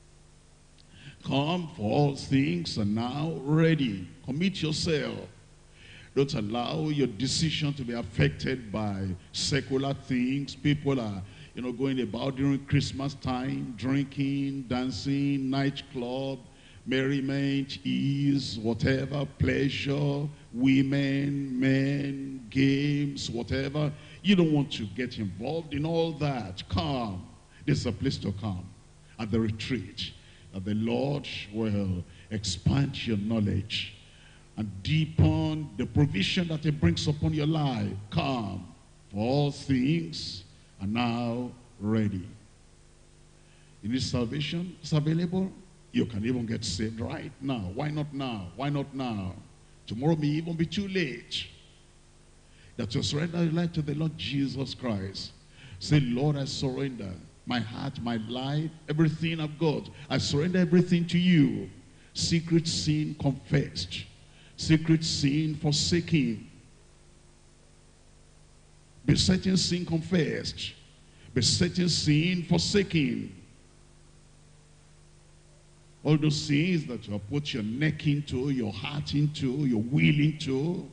Come, for all things are now ready. Commit yourself. Don't allow your decision to be affected by secular things. People are, you know, going about during Christmas time, drinking, dancing, nightclub, merriment, ease, whatever, pleasure, women, men, games, whatever. You don't want to get involved in all that. Come. This is a place to come. At the retreat, that the Lord will expand your knowledge and deepen the provision that He brings upon your life. Come. For all things are now ready. You need salvation? It's available. You can even get saved right now. Why not now? Why not now? Tomorrow may even be too late. That you surrender your life to the Lord Jesus Christ. Say, Lord, I surrender my heart, my life, everything I've got. I surrender everything to you. Secret sin confessed. Secret sin forsaken. Besetting sin confessed. Besetting sin forsaken. All those sins that you have put your neck into, your heart into, your will into,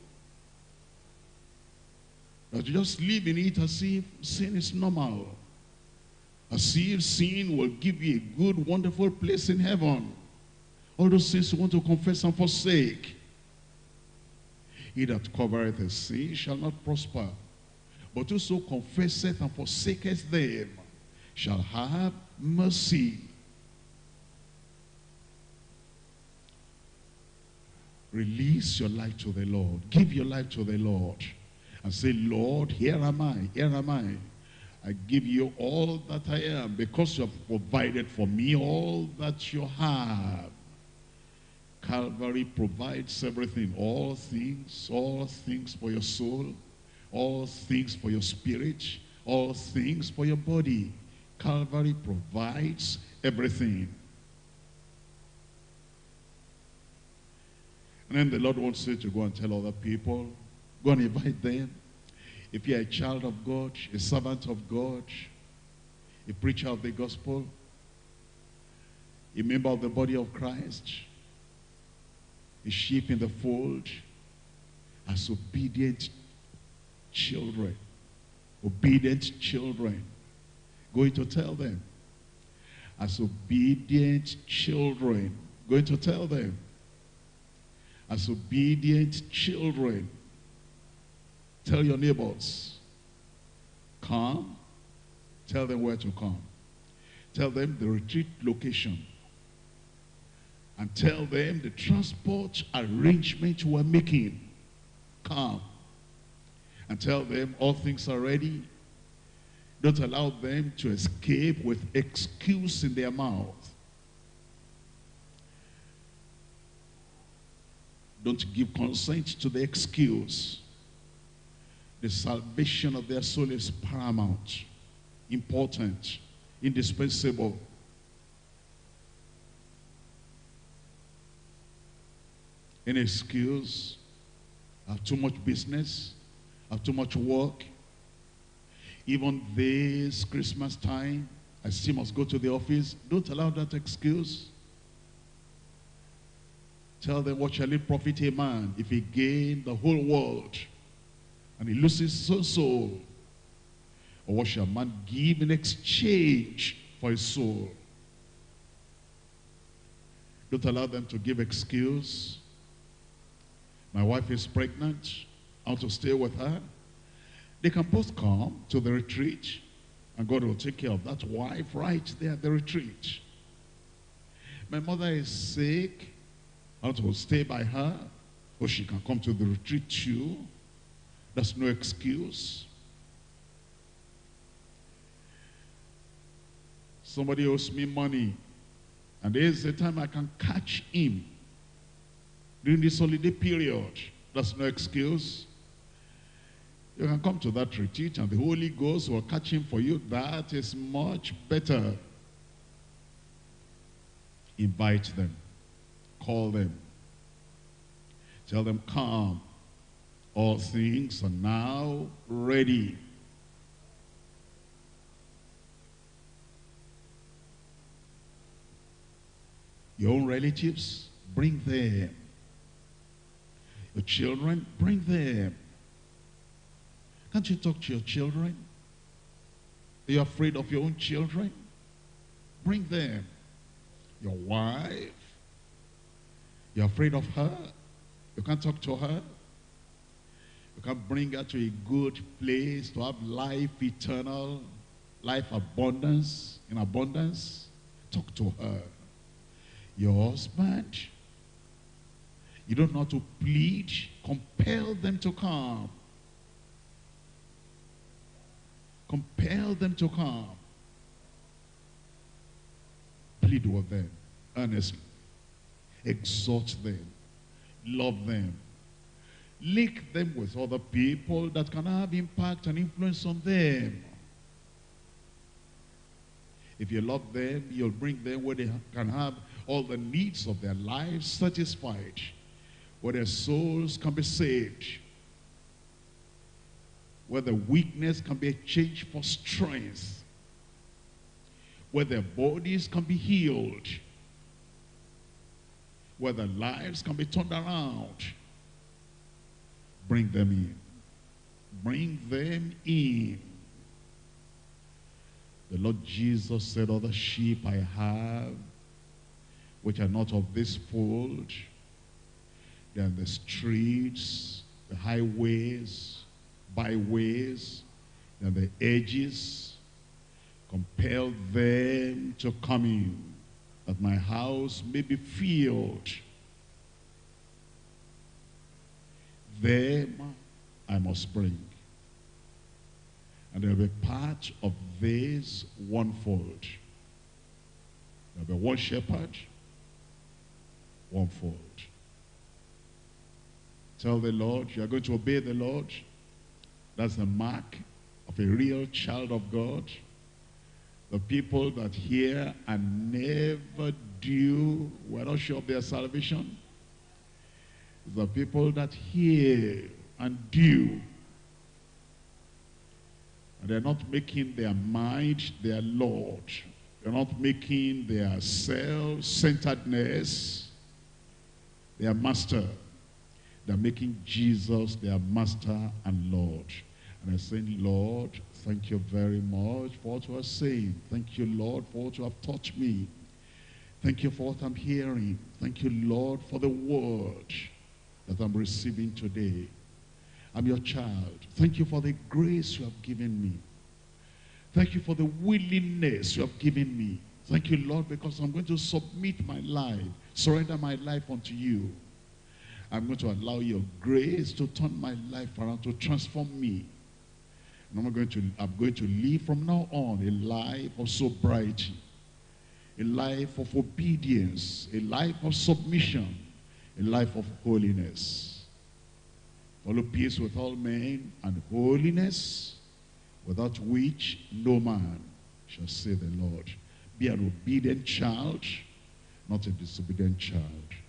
that you just live in it as if sin is normal. As if sin will give you a good, wonderful place in heaven. All those sins you want to confess and forsake. He that covereth a sin shall not prosper, but whoso confesseth and forsaketh them shall have mercy. Release your life to the Lord. Give your life to the Lord. And say, Lord, here am I, here am I. I give you all that I am, because you have provided for me all that you have. Calvary provides everything, all things, all things for your soul, all things for your spirit, all things for your body. Calvary provides everything. And then the Lord wants you to go and tell other people, go and invite them. If you're a child of God, a servant of God, a preacher of the gospel, a member of the body of Christ, a sheep in the fold, as obedient children, obedient children, going to tell them, as obedient children, going to tell them, as obedient children, tell your neighbors, come, tell them where to come, tell them the retreat location, and tell them the transport arrangement we're making. Come. And tell them all things are ready. Don't allow them to escape with excuse in their mouth. Don't give consent to the excuse. The salvation of their soul is paramount, important, indispensable. Any excuse, I have too much business, I have too much work. Even this Christmas time, I still must go to the office. Don't allow that excuse. Tell them, what shall it profit a man if he gain the whole world and he loses his soul? Or what shall man give in exchange for his soul? Don't allow them to give excuse. My wife is pregnant, I want to stay with her. They can both come to the retreat, and God will take care of that wife right there at the retreat. My mother is sick, I want to stay by her, or she can come to the retreat too. That's no excuse. Somebody owes me money, and there's the time I can catch him during this holiday period. That's no excuse. You can come to that retreat and the Holy Ghost will catch him for you. That is much better. Invite them. Call them. Tell them, come. All things are now ready. Your own relatives, bring them. Your children, bring them. Can't you talk to your children? Are you afraid of your own children? Bring them. Your wife, you're afraid of her? You can't talk to her? You can't bring her to a good place to have life eternal, life abundance, in abundance? Talk to her. Your husband, you don't know how to plead, compel them to come. Compel them to come. Plead with them earnestly. Exhort them. Love them. Link them with other people that can have impact and influence on them. If you love them, you'll bring them where they can have all the needs of their lives satisfied, where their souls can be saved, where the weakness can be exchanged for strength, where their bodies can be healed, where their lives can be turned around. Bring them in. Bring them in. The Lord Jesus said, other sheep I have, which are not of this fold. They are in the streets, the highways, byways, and the edges. Compel them to come in, that my house may be filled. Them I must bring. And there will be part of this one fold. There will be one shepherd, one fold. Tell the Lord, you are going to obey the Lord. That's the mark of a real child of God. The people that hear and never do, we're not sure of their salvation. The people that hear and do, and they're not making their mind their Lord. They're not making their self-centeredness their master. They're making Jesus their master and Lord. And I'm saying, Lord, thank you very much for what you are saying. Thank you, Lord, for what you have taught me. Thank you for what I'm hearing. Thank you, Lord, for the word that I'm receiving today. I'm your child. Thank you for the grace you have given me. Thank you for the willingness you have given me. Thank you, Lord, because I'm going to submit my life, surrender my life unto you. I'm going to allow your grace to turn my life around, to transform me. And I'm going to, I'm going to live from now on a life of sobriety, a life of obedience, a life of submission, a life of holiness. Follow peace with all men and holiness, without which no man shall see the Lord. Be an obedient child, not a disobedient child.